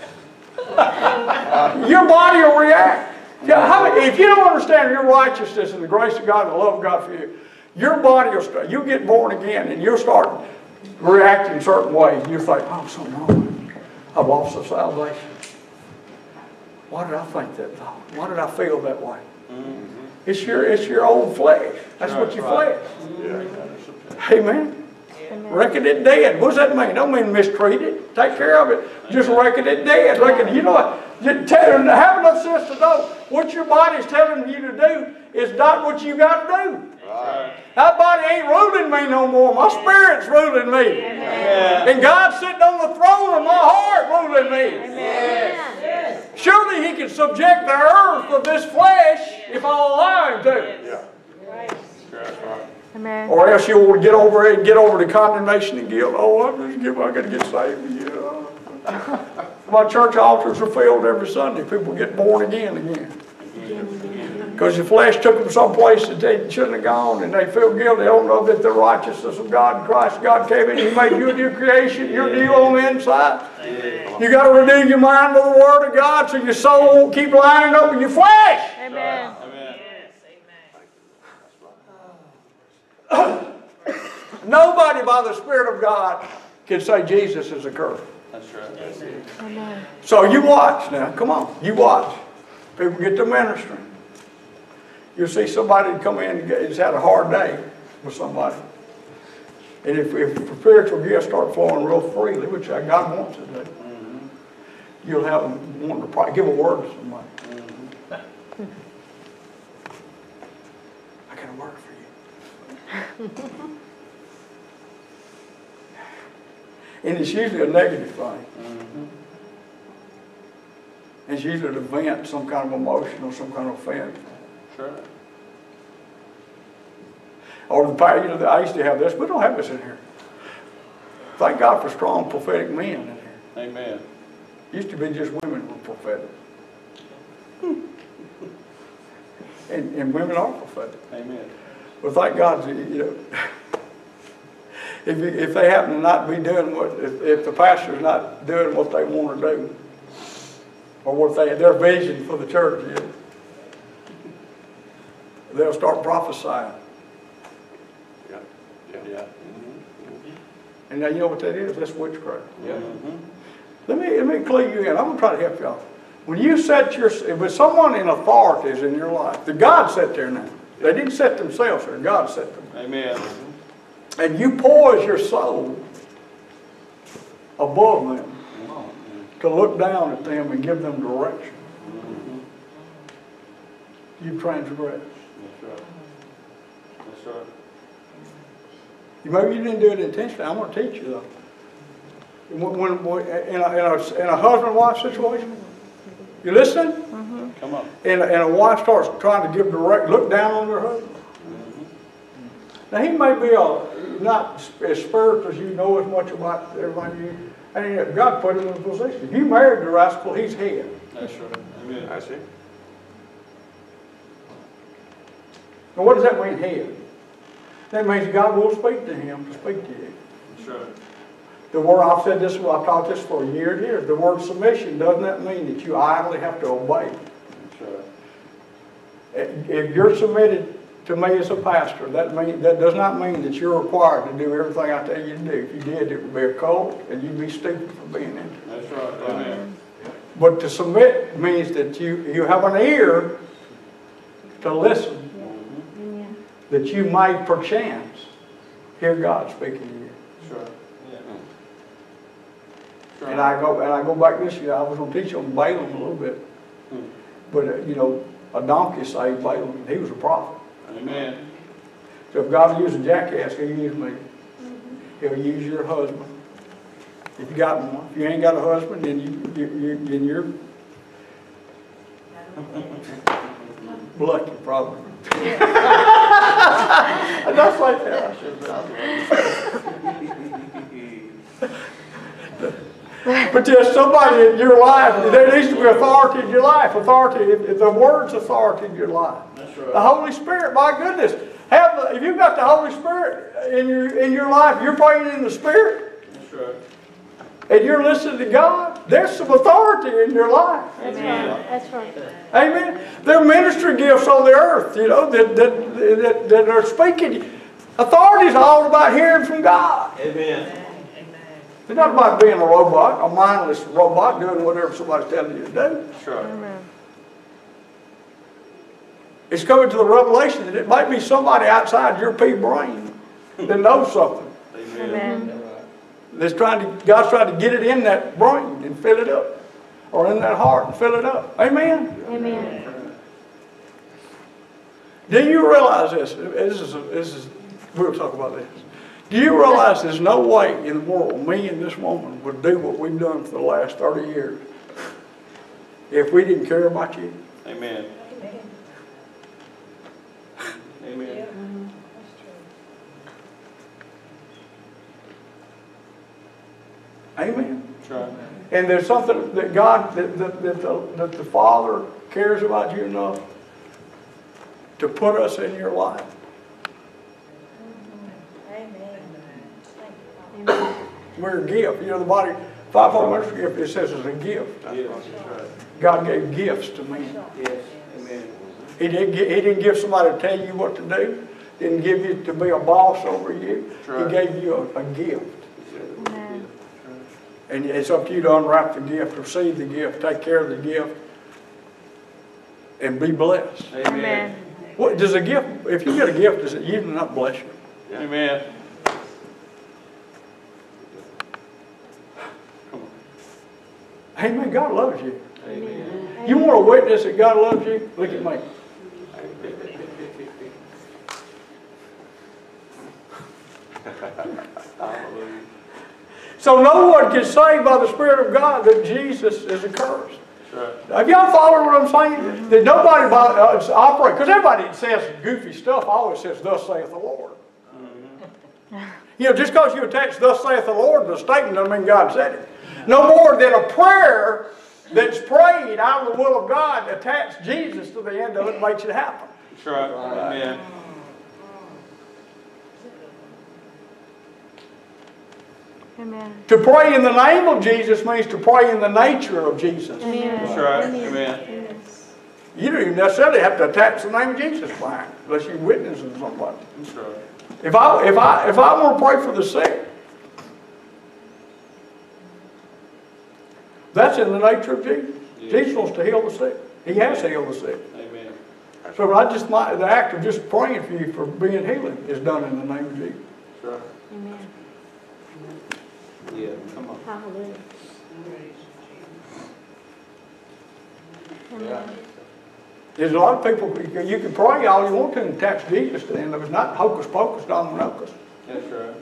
Your body will react. If you don't understand your righteousness and the grace of God and the love of God for you, your body will start. You get born again and you'll start reacting in certain ways. You think, oh, something wrong with me. I've lost the salvation. Why did I think that thought? Why did I feel that way? It's your old flesh. That's what your flesh. Amen. Reckon it dead. What does that mean? Don't mean mistreat it. Take care of it. Just reckon it dead. Reckon, you know what? Have enough sense to know what your body's telling you to do is not what you got to do. Right. That body ain't ruling me no more. My spirit's ruling me. Amen. And God's sitting on the throne of my heart ruling me. Amen. Surely He can subject the earth of this flesh if I'll allow Him to. Yeah. Right. Amen. Or else you'll get over it and get over the condemnation and guilt. Oh, I got to get saved. Yeah. My church altars are filled every Sunday. People get born again. Because the flesh took them someplace that they shouldn't have gone, and they feel guilty. They don't know that the righteousness of God in Christ, God came in, He made you a new creation, you're new on the inside. You got to renew your mind with the Word of God so your soul won't keep lining up with your flesh. Amen. Nobody by the Spirit of God can say Jesus is accursed. That's right. Amen. So you watch now. Come on. You watch. People get to ministering. You'll see somebody come in and has had a hard day with somebody. And if the spiritual gifts start flowing real freely, which God wants it to do, you'll have them wanting to give a word to somebody. I got a word for you. And it's usually a negative thing. It's usually to vent some kind of emotion or some kind of offense. Sure. Or the power, I used to have this. We don't have this in here. Thank God for strong prophetic men in here. Amen. Used to be just women were prophetic. And women are prophetic. Amen. But thank God, if they happen to not be doing if the pastor's not doing what they want to do, or what their vision for the church is, they'll start prophesying. Yeah. And now you know what that is? That's witchcraft. Yeah. Let me clue you in. I'm going to try to help y'all. When you set with someone in authority is in your life, the God set there now. They didn't set themselves there. God set them. Amen. And you poise your soul above them to look down at them and give them direction. You transgress. That's right. That's right. Maybe you didn't do it intentionally. I'm going to teach you though. When in a husband-wife situation, you listening? Come on. And a wife starts trying to look down on her husband. Now he may be not as spiritual as you know as much about everything and God put him in a position. If you married the rascal, he's head. That's right. Amen. I see. And what does that mean, head? That means God will speak to him to speak to you. That's right. The word, I've taught this for years and years. The word submission doesn't that mean that you idly have to obey. That's right. If you're submitted to me as a pastor, that does not mean that you're required to do everything I tell you to do. If you did, it would be a cult, and you'd be stupid for being in it. That's right. Amen. But to submit means that you have an ear to listen, that you might perchance hear God speaking to you. That's right. And I go back this year. I was going to teach on Balaam a little bit, but a donkey saved Balaam, and he was a prophet. Amen. So if God will use a jackass, He'll use me. He'll use your husband. If you got one. If you ain't got a husband, then you're lucky, probably. That's like that. I should But there's somebody in your life, there needs to be authority in your life. Authority, if the word's authority in your life. That's right. The Holy Spirit, my goodness. If you've got the Holy Spirit in your life, you're praying in the Spirit, That's right. and you're listening to God, there's some authority in your life. That's right. That's right. Amen. There are ministry gifts on the earth, you know, that are speaking. Authority is all about hearing from God. Amen. It's not about being a robot, a mindless robot doing whatever somebody's telling you to do. That's right. Amen. It's coming to the revelation that it might be somebody outside your pea brain that knows something. Amen. God's trying to get it in that brain and fill it up. Or in that heart and fill it up. Amen? Amen. Do you realize this? We'll talk about this. Do you realize there's no way in the world me and this woman would do what we've done for the last 30 years if we didn't care about you? Amen. Amen. Amen? That's right. And there's something that God, that the Father cares about you enough to put us in your life. Amen. We're a gift. You know, the body, fivefold ministry gift, it says it's a gift. Yes, that's right. God gave gifts to men. Yes. Amen. He didn't give somebody to tell you what to do. Didn't give you to be a boss over you. Right. He gave you a gift. Amen. And it's up to you to unwrap the gift, receive the gift, take care of the gift, and be blessed. Amen. What does a gift? If you get a gift, does it usually not bless you? Amen. Amen. God loves you. Amen. You want to witness that God loves you? Look at me. Hallelujah. So no one can say by the Spirit of God that Jesus is accursed. That's right. Have y'all followed what I'm saying? That nobody operate, because everybody that says goofy stuff always says, "Thus saith the Lord." You know, just because you attach "Thus saith the Lord" to the statement doesn't mean God said it. No more than a prayer that's prayed out of the will of God, attach Jesus to the end of it, makes it happen. That's right. Amen. Amen. To pray in the name of Jesus means to pray in the nature of Jesus. Amen. That's right. Amen. Amen. You don't even necessarily have to attach the name of Jesus behind it, unless you're witnessing somebody. That's right. If I want to pray for the sick, that's in the nature of Jesus. Yes. Jesus wants to heal the sick. He has healed the sick. Amen. So the act of just praying for you for being healing is done in the name of Jesus. That's right. Amen. Yeah. Come on. Hallelujah. Yeah. There's a lot of people, you can pray all you want to and attach Jesus to the end of it. It's not hocus pocus, dominocus. That's right.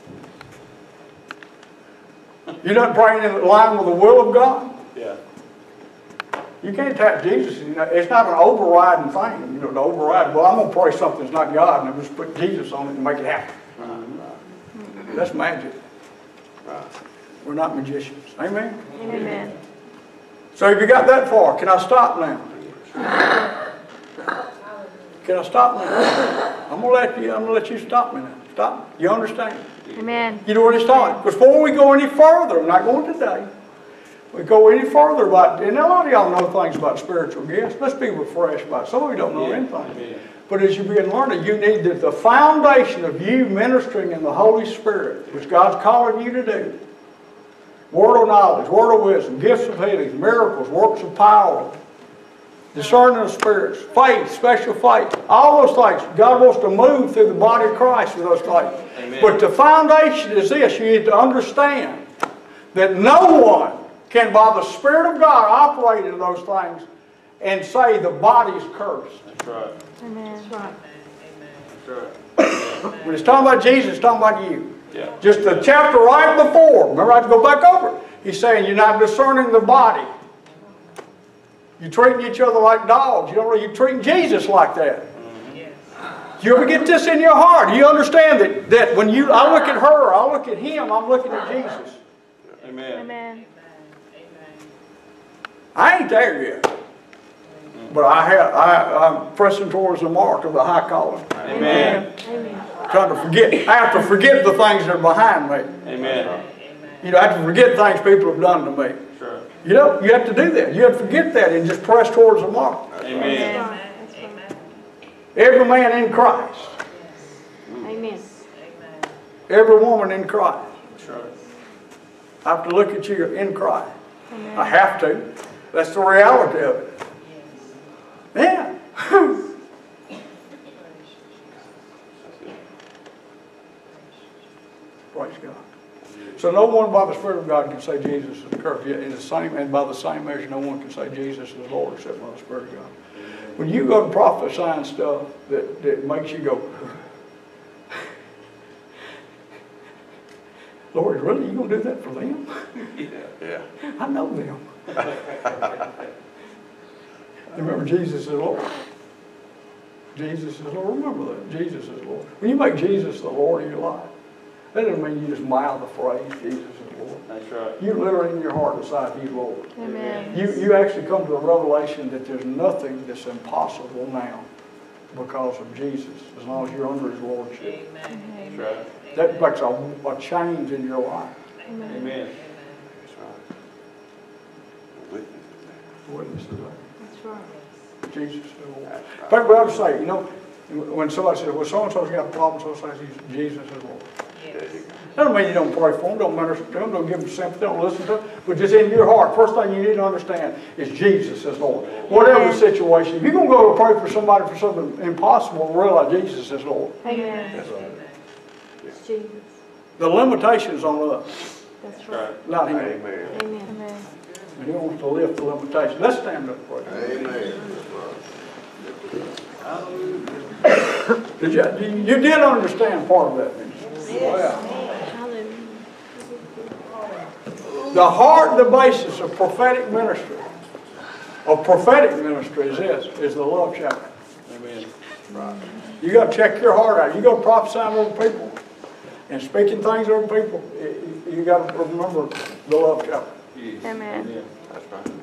You're not praying in line with the will of God. Yeah. You can't attach Jesus. You know, it's not an overriding thing. You know, to override, well, I'm going to pray something that's not God, and I'm just put Jesus on it and make it happen. That's magic. We're not magicians. Amen? Amen. So if you got that far, can I stop now? Can I stop now? I'm gonna let you stop me now. Stop. You understand? Amen. You know where it's starting? Before we go any further, I'm not going today. We go any further about, and a lot of y'all know things about spiritual gifts. Let's be refreshed by it. Some of you don't know anything. Amen. But as you begin learning, you need the foundation of you ministering in the Holy Spirit, which God's calling you to do. Word of knowledge, word of wisdom, gifts of healing, miracles, works of power, discerning of spirits, faith, special faith, all those things. God wants to move through the body of Christ with those things. Amen. But the foundation is this. You need to understand that no one can, by the Spirit of God, operate in those things and say the body's cursed. That's right. Amen. That's right. That's right. When it's talking about Jesus, it's talking about you. Yeah. Just the chapter right before, remember I have to go back over it. He's saying you're not discerning the body. You're treating each other like dogs. You don't know you're treating Jesus like that. Do you ever get this in your heart? Do you understand that when I look at her, I look at him, I'm looking at Jesus. Amen. Amen. I ain't there yet. But I'm pressing towards the mark of the high calling. Amen. Amen. Trying to forget. I have to forget the things that are behind me. Amen. You know, I have to forget things people have done to me. Sure. You know, you have to do that. You have to forget that and just press towards the mark. Amen. Amen. Amen. Every man in Christ. Amen. Amen. Every woman in Christ. Sure. I have to look at you in Christ. I have to. That's the reality of it. Yeah. Praise God. So no one by the Spirit of God can say Jesus is cursed. Yet in the same, and by the same measure, no one can say Jesus is Lord except by the Spirit of God. When you go to prophesying stuff that makes you go, Lord, really, you gonna do that for them? Yeah. I know them. Remember, Jesus is Lord. Jesus is Lord. Remember that. Jesus is Lord. When you make Jesus the Lord of your life, that doesn't mean you just mouth the phrase, Jesus is Lord. That's right. You literally in your heart decide He's Lord. Amen. You actually come to the revelation that there's nothing that's impossible now because of Jesus, as long as you're under His Lordship. Amen. That's right. That makes a change in your life. Amen. That's right. Witness Witness to that. That's right. Jesus is Lord. People ought to say, you know, when somebody says, well, so-and-so's got a problem, so says Jesus is Lord. That doesn't mean you don't pray for them, don't minister to them, don't give them sympathy, don't listen to them. But just in your heart, first thing you need to understand is Jesus is Lord. Whatever the situation, if you're going to go to pray for somebody for something impossible, realize Jesus is Lord. Amen. That's right. It's Jesus. The limitation's on us, That's right. not Him. Amen. Amen. And He wants to lift the limitation. Let's stand up for it. Amen. You did understand part of that, didn't you? Hallelujah. The heart, the basis of prophetic ministry, is this, is the love chapter. Amen. You got to check your heart out. You got to prophesy over people and speaking things over people. You got to remember the love chapter. Amen. That's right.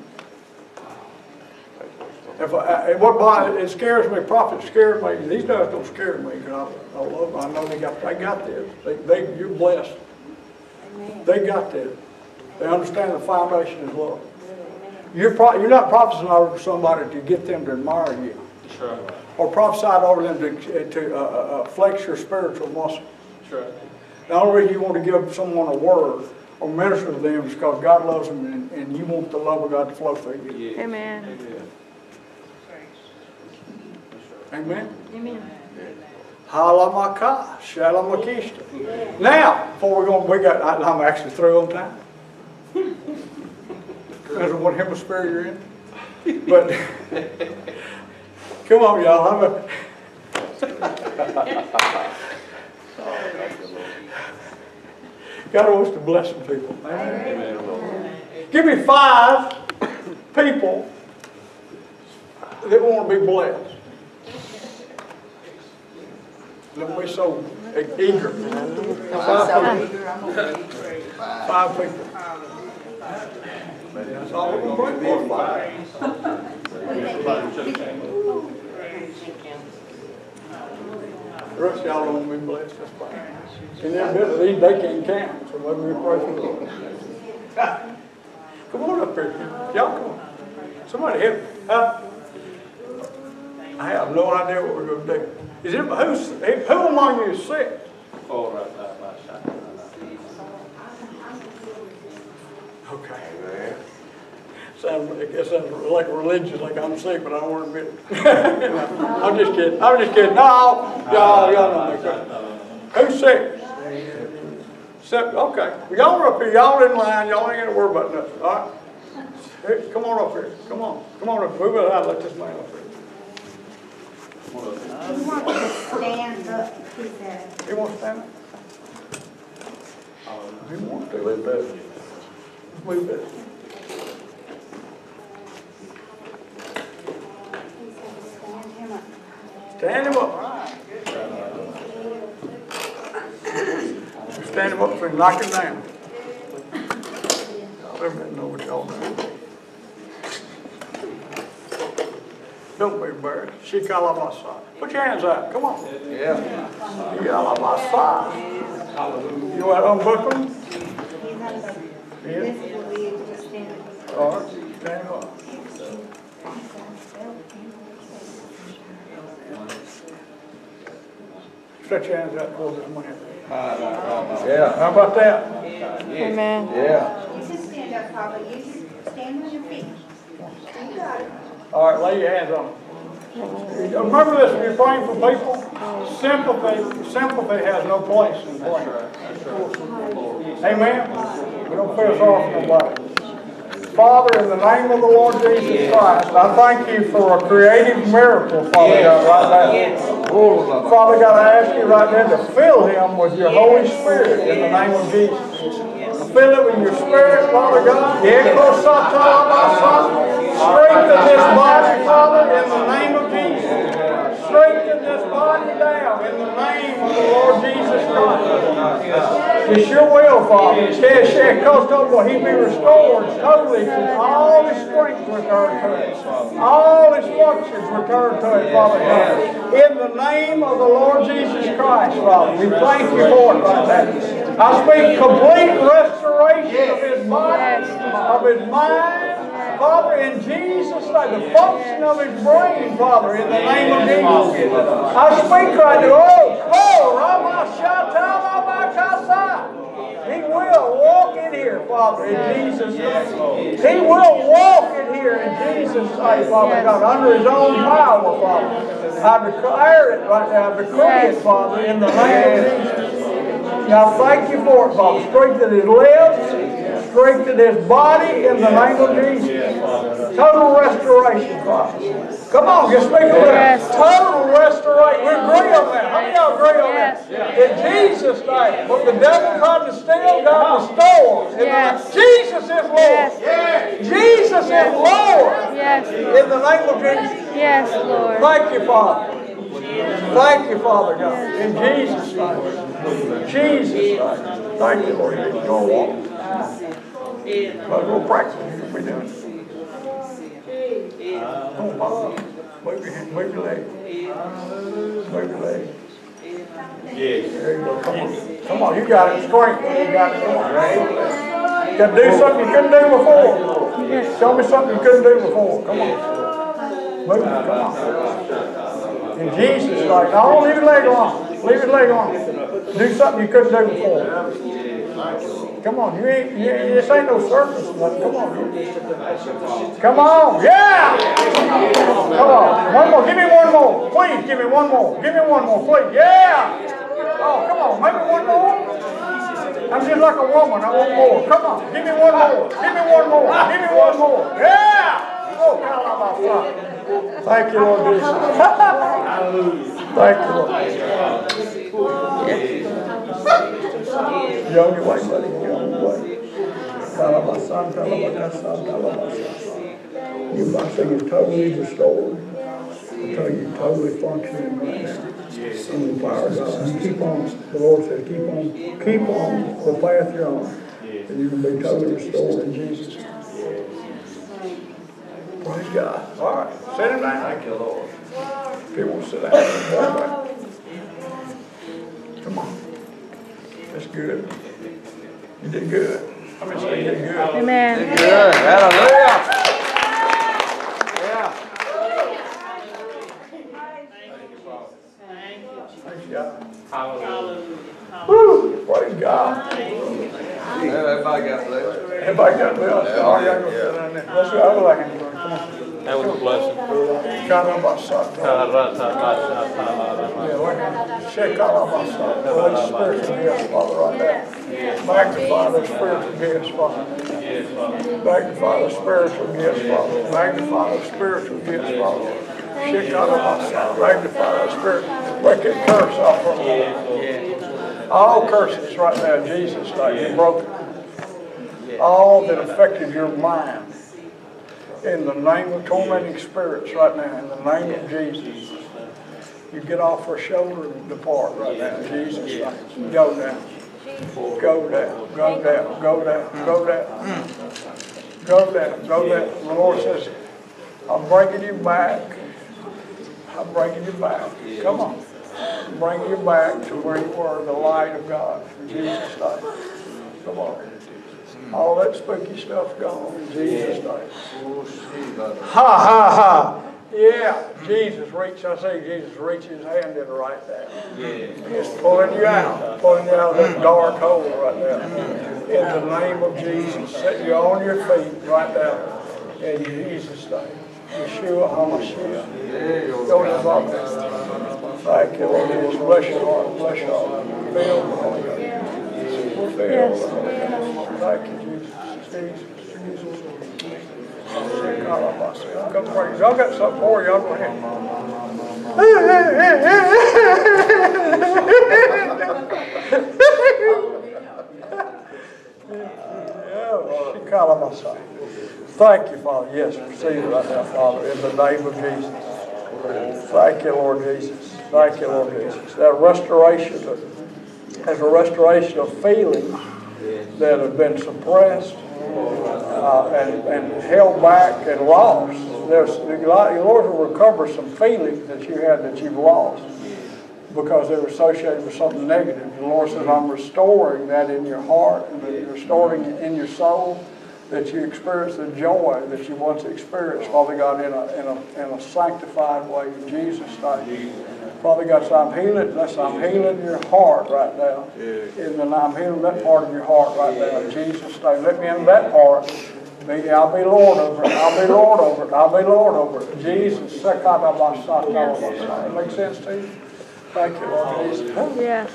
It scares me. Prophets scare me. These guys don't scare me because I love them. I know they got this. You're blessed. They got this. They understand the foundation is love. You're not prophesying over somebody to get them to admire you. Sure. Or prophesied over them to flex your spiritual muscle. Sure. The only reason you want to give someone a word or minister to them is because God loves them and you want the love of God to flow through you. Yeah. Amen. Amen? Amen. Halamaka, shalamakista. Now, before I'm actually through on time. Depends on what hemisphere you're in. But, come on, y'all. God wants to bless some people. Amen. Give me 5 people that want to be blessed. Don't be so eager. 5 people. That's all we're going to pray for. 5. The rest of y'all don't want to be blessed. That's fine. In their ability, they can't count. So maybe we pray for them. Come on up here. Y'all come on. Somebody help me. Huh? I have no idea what we're going to do. Who among you is sick? Oh, right, right. Okay. Amen. I guess sounds like religious, like I'm sick, but I don't want to admit it. I'm just kidding. No, y'all don't make that. Who's sick? Okay. Well, y'all are up here. Y'all in line. Y'all ain't got to worry about nothing. All right? Here, come on up here. Come on up. Move it out. Let this man up here. He wants to stand up, he said. He wants to stand up? He wants to. Leave that. Move that. Stand him up. Stand him up. Stand him up and knock him down. Y'all ever know what y'all do? Don't be embarrassed. Shikalabasa. Put your hands out. Come on. Yeah. Shikalabasa. You want to unbuckle them? This will be just stand. All right. Stand up. Stretch your hands out towards this man. Yeah. How about that? Amen. Yeah. You just stand up, Papa. You just stand on your feet. You got it. All right, lay your hands on them. Remember this, when you're praying for people, sympathy has no place in prayer. Amen? We don't feel sorry for nobody. Father, in the name of the Lord Jesus Christ, I thank you for a creative miracle, Father God, right now. Father God, I ask you right now to fill him with your Holy Spirit in the name of Jesus. Fill it with your Spirit, Father God. Strengthen this body, Father, in the name of Jesus. Strengthen this body down in the name of the Lord Jesus Christ. It's your will, Father. He be restored totally to all his strength returned to it. All his functions returned to it, Father God. In the name of the Lord Jesus Christ, Father, we thank you for it right now. I speak complete restoration of his body, of his mind, Father, in Jesus' name, the function of his brain, Father, in the name of Jesus. I speak right now, he will walk in here, Father, in Jesus' name. He will walk in here in Jesus' name, Father God, under his own power, Father. I declare it right now, I decree it, Father, in the name of Jesus. Now thank you for it, Father. Strengthen his lips, strengthen his body in the name of Jesus. Total restoration, Father. Come on, just speak of that. Total restoration. We agree on that. How many of y'all agree on that? In Jesus' name. What the devil tried to steal, God restores. Jesus is Lord. Jesus is Lord. In the name of Jesus. Yes, Lord. Thank you, Father. Thank you, Father God. In Jesus' name. Jesus' name. Thank you, Lord. You're going to walk. But we'll practice. We'll be doing it. Come on, Father. Move your hand. Move your leg. Move your leg. There you go. Come on. Come on. You got it. Strength. You got it. Come on. You got to do something you couldn't do before. Show me something you couldn't do before. Come on. Move it. Come on. In Jesus' name. Now, don't leave your leg on. Leave your leg on. Do something you couldn't do before. Come on. This ain't no circus. Come on. Come on. Yeah! Come on. One more. Give me one more. Please, give me one more. Give me one more, please. Yeah! Oh, come on. Maybe one more. I'm just like a woman. I want more. Come on. Give me one more. Give me one more. Give me one more. Yeah! Oh, God. Thank you, Lord Jesus. Thank you, Lord. Young your way, buddy. Young your way. You must say you're totally restored. I tell you, totally functioning right now. In the power of God. And keep on, the Lord said, keep on the path you're on. And you can be totally restored in Jesus' name. Praise God. All right. Sit him down. Thank you, Lord. If you want to sit down, come on. That's good. You did good. I'm going to say you did good. Amen. Good. Hallelujah. Yeah. Praise God. Hallelujah. Woo. Praise God. Everybody got blessed. Everybody got blessed. All y'all go sit down there. Let's go. I would like him to come on. That was a blessing. Holy spiritual gifts, Father, right now. Magnify the spiritual gifts, Father. Magnify the spiritual gifts, Father. Magnify the spiritual gifts, Father. Magnify the spirit. Break that curse off from them. All curses right now, in Jesus' name, be broken. All that affected your mind. In the name of tormenting spirits right now, in the name of Jesus. You get off her shoulder and depart right now, in Jesus' name. Go down. Go down. Go down. Go down. Go down. Go down. Go down. The Lord says, I'm bringing you back I'm bringing you back. Come on. I'm bringing you back to where you were, the light of God. In Jesus' name. Come on. All that spooky stuff's gone in Jesus' name. Ha, ha, ha. Yeah, Jesus reached, I say Jesus reached his hand in right there. He's pulling you out of that dark hole right there. In the name of Jesus, set you on your feet right there. In Jesus' name. Yeshua HaMashiach. Go to the Father. Thank you, Lord Jesus. Bless your heart. Bless your heart. Feel the Holy Ghost. Feel the Holy Ghost. Thank you, Jesus. Come praise. Y'all got something for you. Y'all go ahead. Thank you, Father. Yes, receive it right now, Father, in the name of Jesus. Thank you, Lord Jesus. Thank you, Lord Jesus. That restoration as a restoration of feelings that have been suppressed and held back and lost. The Lord will recover some feelings that you had that you've lost because they were associated with something negative. The Lord says, I'm restoring that in your heart and restoring it in your soul, that you experience the joy that you once experienced, Father God, in a sanctified way in Jesus' name. Father God, so I'm healing your heart right now. I'm healing that part of your heart right now in Jesus' name. Let me in that part. I'll be Lord over it. I'll be Lord over it. I'll be Lord over it. Jesus. It makes sense to you? Thank you, Lord Jesus. Yes.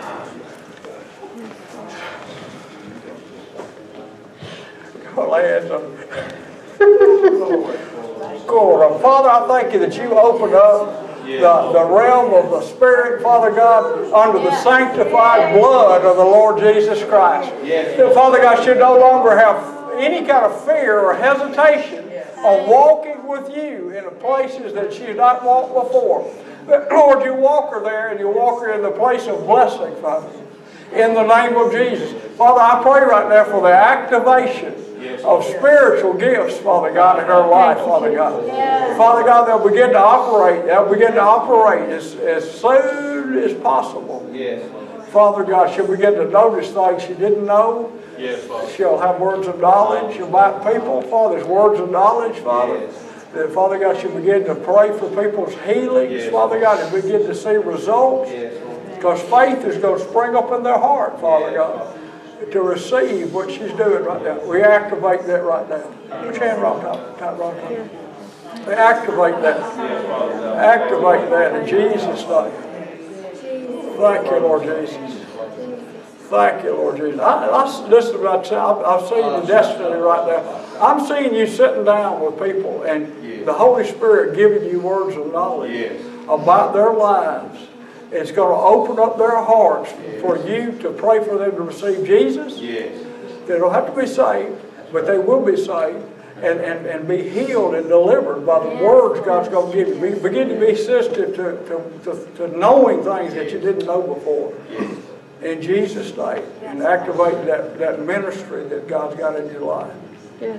Father, I thank you that you opened up the realm of the Spirit, Father God, under the sanctified blood of the Lord Jesus Christ. That, Father God, should no longer have any kind of fear or hesitation on walking with you in the places that she had not walked before. But Lord, you walk her there and you walk her in the place of blessing, Father. In the name of Jesus. Father, I pray right now for the activation of spiritual gifts, Father God, in her life, Father God. Father God, they'll begin to operate. They'll begin to operate as soon as possible. Father God, she'll begin to notice things she didn't know. She'll have words of knowledge about people, Father's words of knowledge, Father. That, Father God, she'll begin to pray for people's healings, Father God, and begin to see results. Because faith is going to spring up in their heart, Father God, to receive what she's doing right now. We activate that right now. Put your hand right top. We activate that. Activate that in Jesus' name. Thank you, Lord Jesus. Thank you, Lord Jesus. Listen to what I'm seeing the destiny right now. I'm seeing you sitting down with people and the Holy Spirit giving you words of knowledge about their lives. It's going to open up their hearts for you to pray for them to receive Jesus. They don't have to be saved, but they will be saved and be healed and delivered by the words God's going to give you. Begin to be sensitive to knowing things that you didn't know before. In Jesus' name. And activate that ministry that God's got in your life. Yes.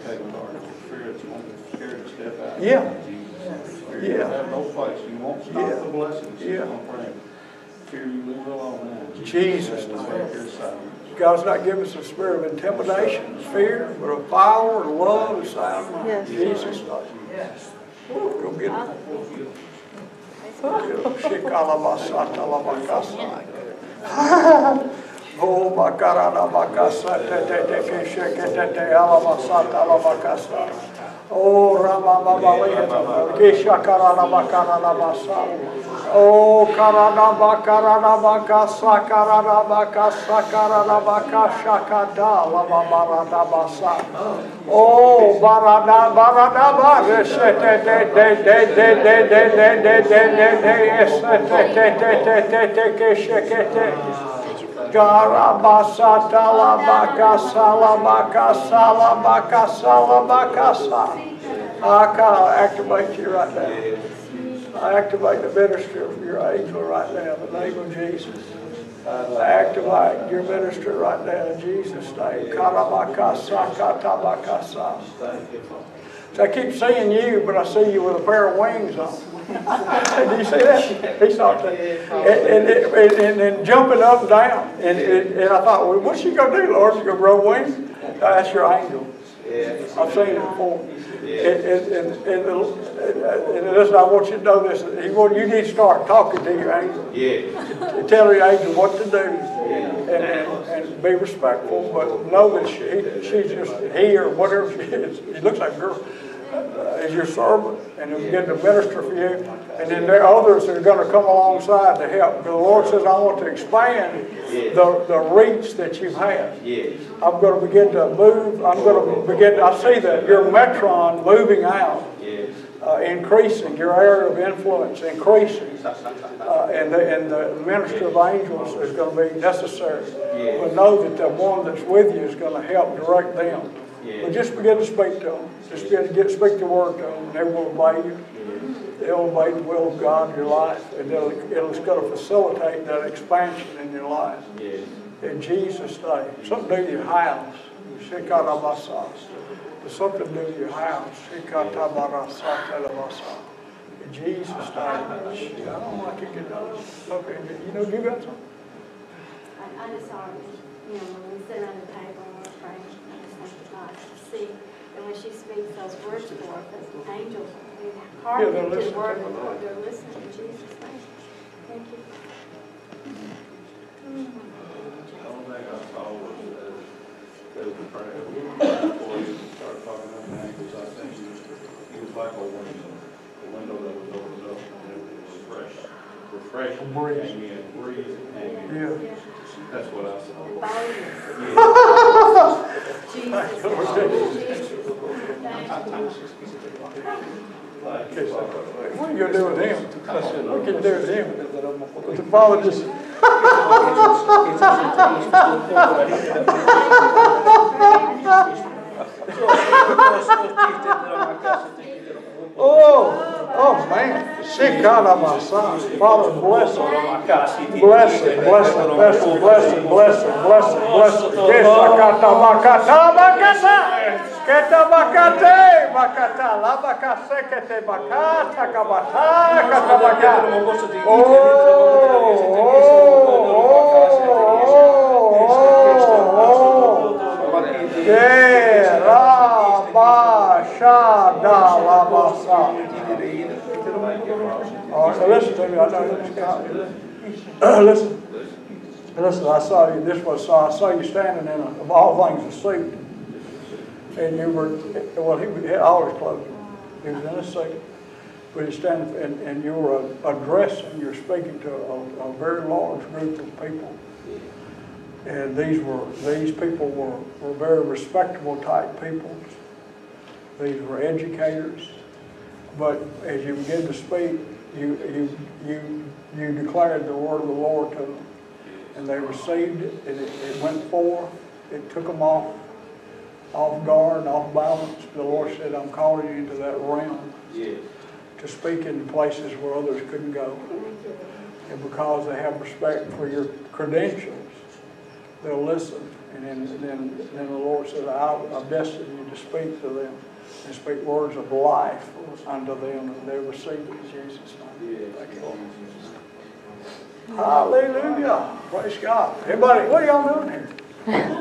Yeah. Have no place. You won't stop the blessings. Fear you leave alone now. Jesus' name. God's not giving us a spirit of intimidation, fear, but of power and love and sound mind. Yes. Jesus' name. Go get it. Oh, Makarana Makasa, oh, Ramamabali, Kishakarana Makarana Masa. Oh, Karana Makarana Makasa, Karana Makasa, Karana Makasha Kada, Lamamarana Masa. Oh, Barana I activate you right now. I activate the ministry of your angel right now in the name of Jesus. I activate your ministry right now in Jesus' name. So I keep seeing you, but I see you with a pair of wings on. Did you see that? He saw that. And then jumping up and down. And I thought, well, what's she going to do, Lord? She's going to grow wings? That's your angel. I've seen it before. And listen, I want you to know this. You need to start talking to your angel. Yeah. Tell your angel what to do. And be respectful, but know that she's just here, whatever she is. She looks like a girl. Is your servant, and he'll begin to minister for you. And then there are others that are going to come alongside to help. The Lord says, I want to expand the reach that you've had. I'm going to begin to move. I'm going to begin. I see that your metron moving out, increasing, your area of influence increasing. And the minister of angels is going to be necessary. But know that the one that's with you is going to help direct them. But just begin to speak to them. Just begin to speak the word to them, and they will obey you. They'll obey the will of God in your life, and it's going to facilitate that expansion in your life. In Jesus' name. Something to do with your house. There's something to do with your house. In Jesus' name. I don't like to get those. Okay, you got something? I just saw, when we sit around the table and we're praying, I just think it's nice to see. And when she speaks those words for us, the angels, they hearken to the word of the Lord. They're listening in Jesus' name. Thank you. The only thing I saw was as we prayed, before you started talking about the angels, I think he was like a window that was opened up, and it was fresh. Refreshing came in, breeze came in. Yeah. That's what I saw. What are you going to do with him? What can you do with him? The Father just... Oh man. Father, bless him. Bless him, bless him, bless him, bless him, bless him, bless him, bless him. Yes, bakata, bakata, bakata. Keta bakate, bakata, la bakase, kete bakata, kabata, kata bakata. Yeah, la ba sha da la ba sa. All right, so listen to me. I know this guy. Listen. I saw you. I saw you standing in of all things a suit, and you were. Well, he had all his clothes. He was in a suit, but he's standing, and you were addressing. You're speaking to a very large group of people, and these people were very respectable type people. These were educators. But as you begin to speak, you declared the word of the Lord to them, and they received it, and it went forth. It took them off guard, off balance. The Lord said, "I'm calling you into that realm to speak in places where others couldn't go." And because they have respect for your credentials, they'll listen. And then the Lord said, "I've destined you to speak to them and speak words of life unto them," and they receive it in Jesus' name. Thank you, Lord. Hallelujah. Praise God. Everybody, what are y'all doing here?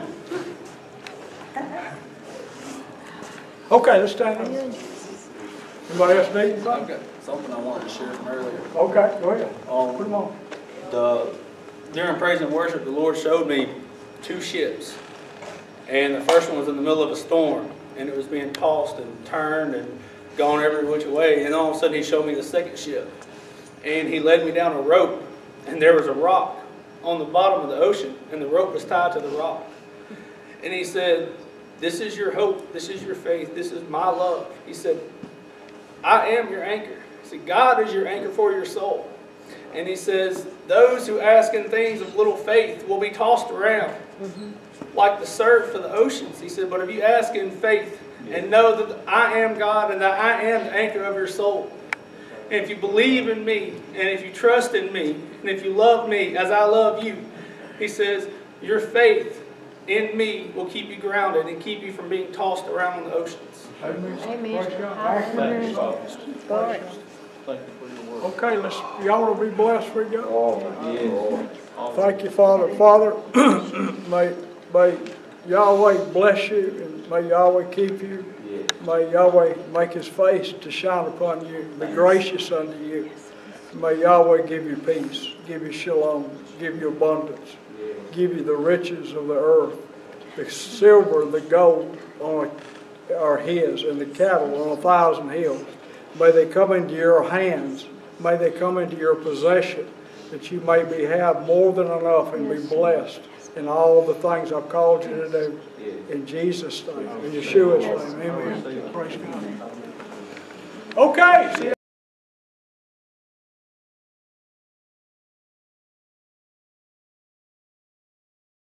Okay, let's stand up. Anybody else need something? I've got something I wanted to share from earlier. Okay, go ahead. Put them on. During praise and worship, the Lord showed me 2 ships. And the first one was in the middle of a storm, and it was being tossed and turned and gone every which way. And all of a sudden, he showed me the second ship. And he led me down a rope, and there was a rock on the bottom of the ocean, and the rope was tied to the rock. And he said, "This is your hope, this is your faith, this is my love." He said, "I am your anchor." He said, "God is your anchor for your soul." And he says, "Those who ask in things of little faith will be tossed around like the surf of the oceans." He said, "But if you ask in faith and know that I am God and that I am the anchor of your soul, and if you believe in me, and if you trust in me, and if you love me as I love you," he says, "your faith in me will keep you grounded and keep you from being tossed around on the oceans." Amen. Amen. Praise God. Thank you. Glory. Thank you for your Okay, y'all will be blessed for you. Oh, Thank you, Father. Father, may Yahweh bless you and may Yahweh keep you. May Yahweh make his face to shine upon you, be gracious unto you. May Yahweh give you peace, give you shalom, give you abundance, give you the riches of the earth. The silver, the gold are his, and the cattle on 1,000 hills. May they come into your hands. May they come into your possession, that you may have more than enough and be blessed in all the things I've called you to do. In Jesus' name, in Yeshua's name, amen. Praise God. Okay, see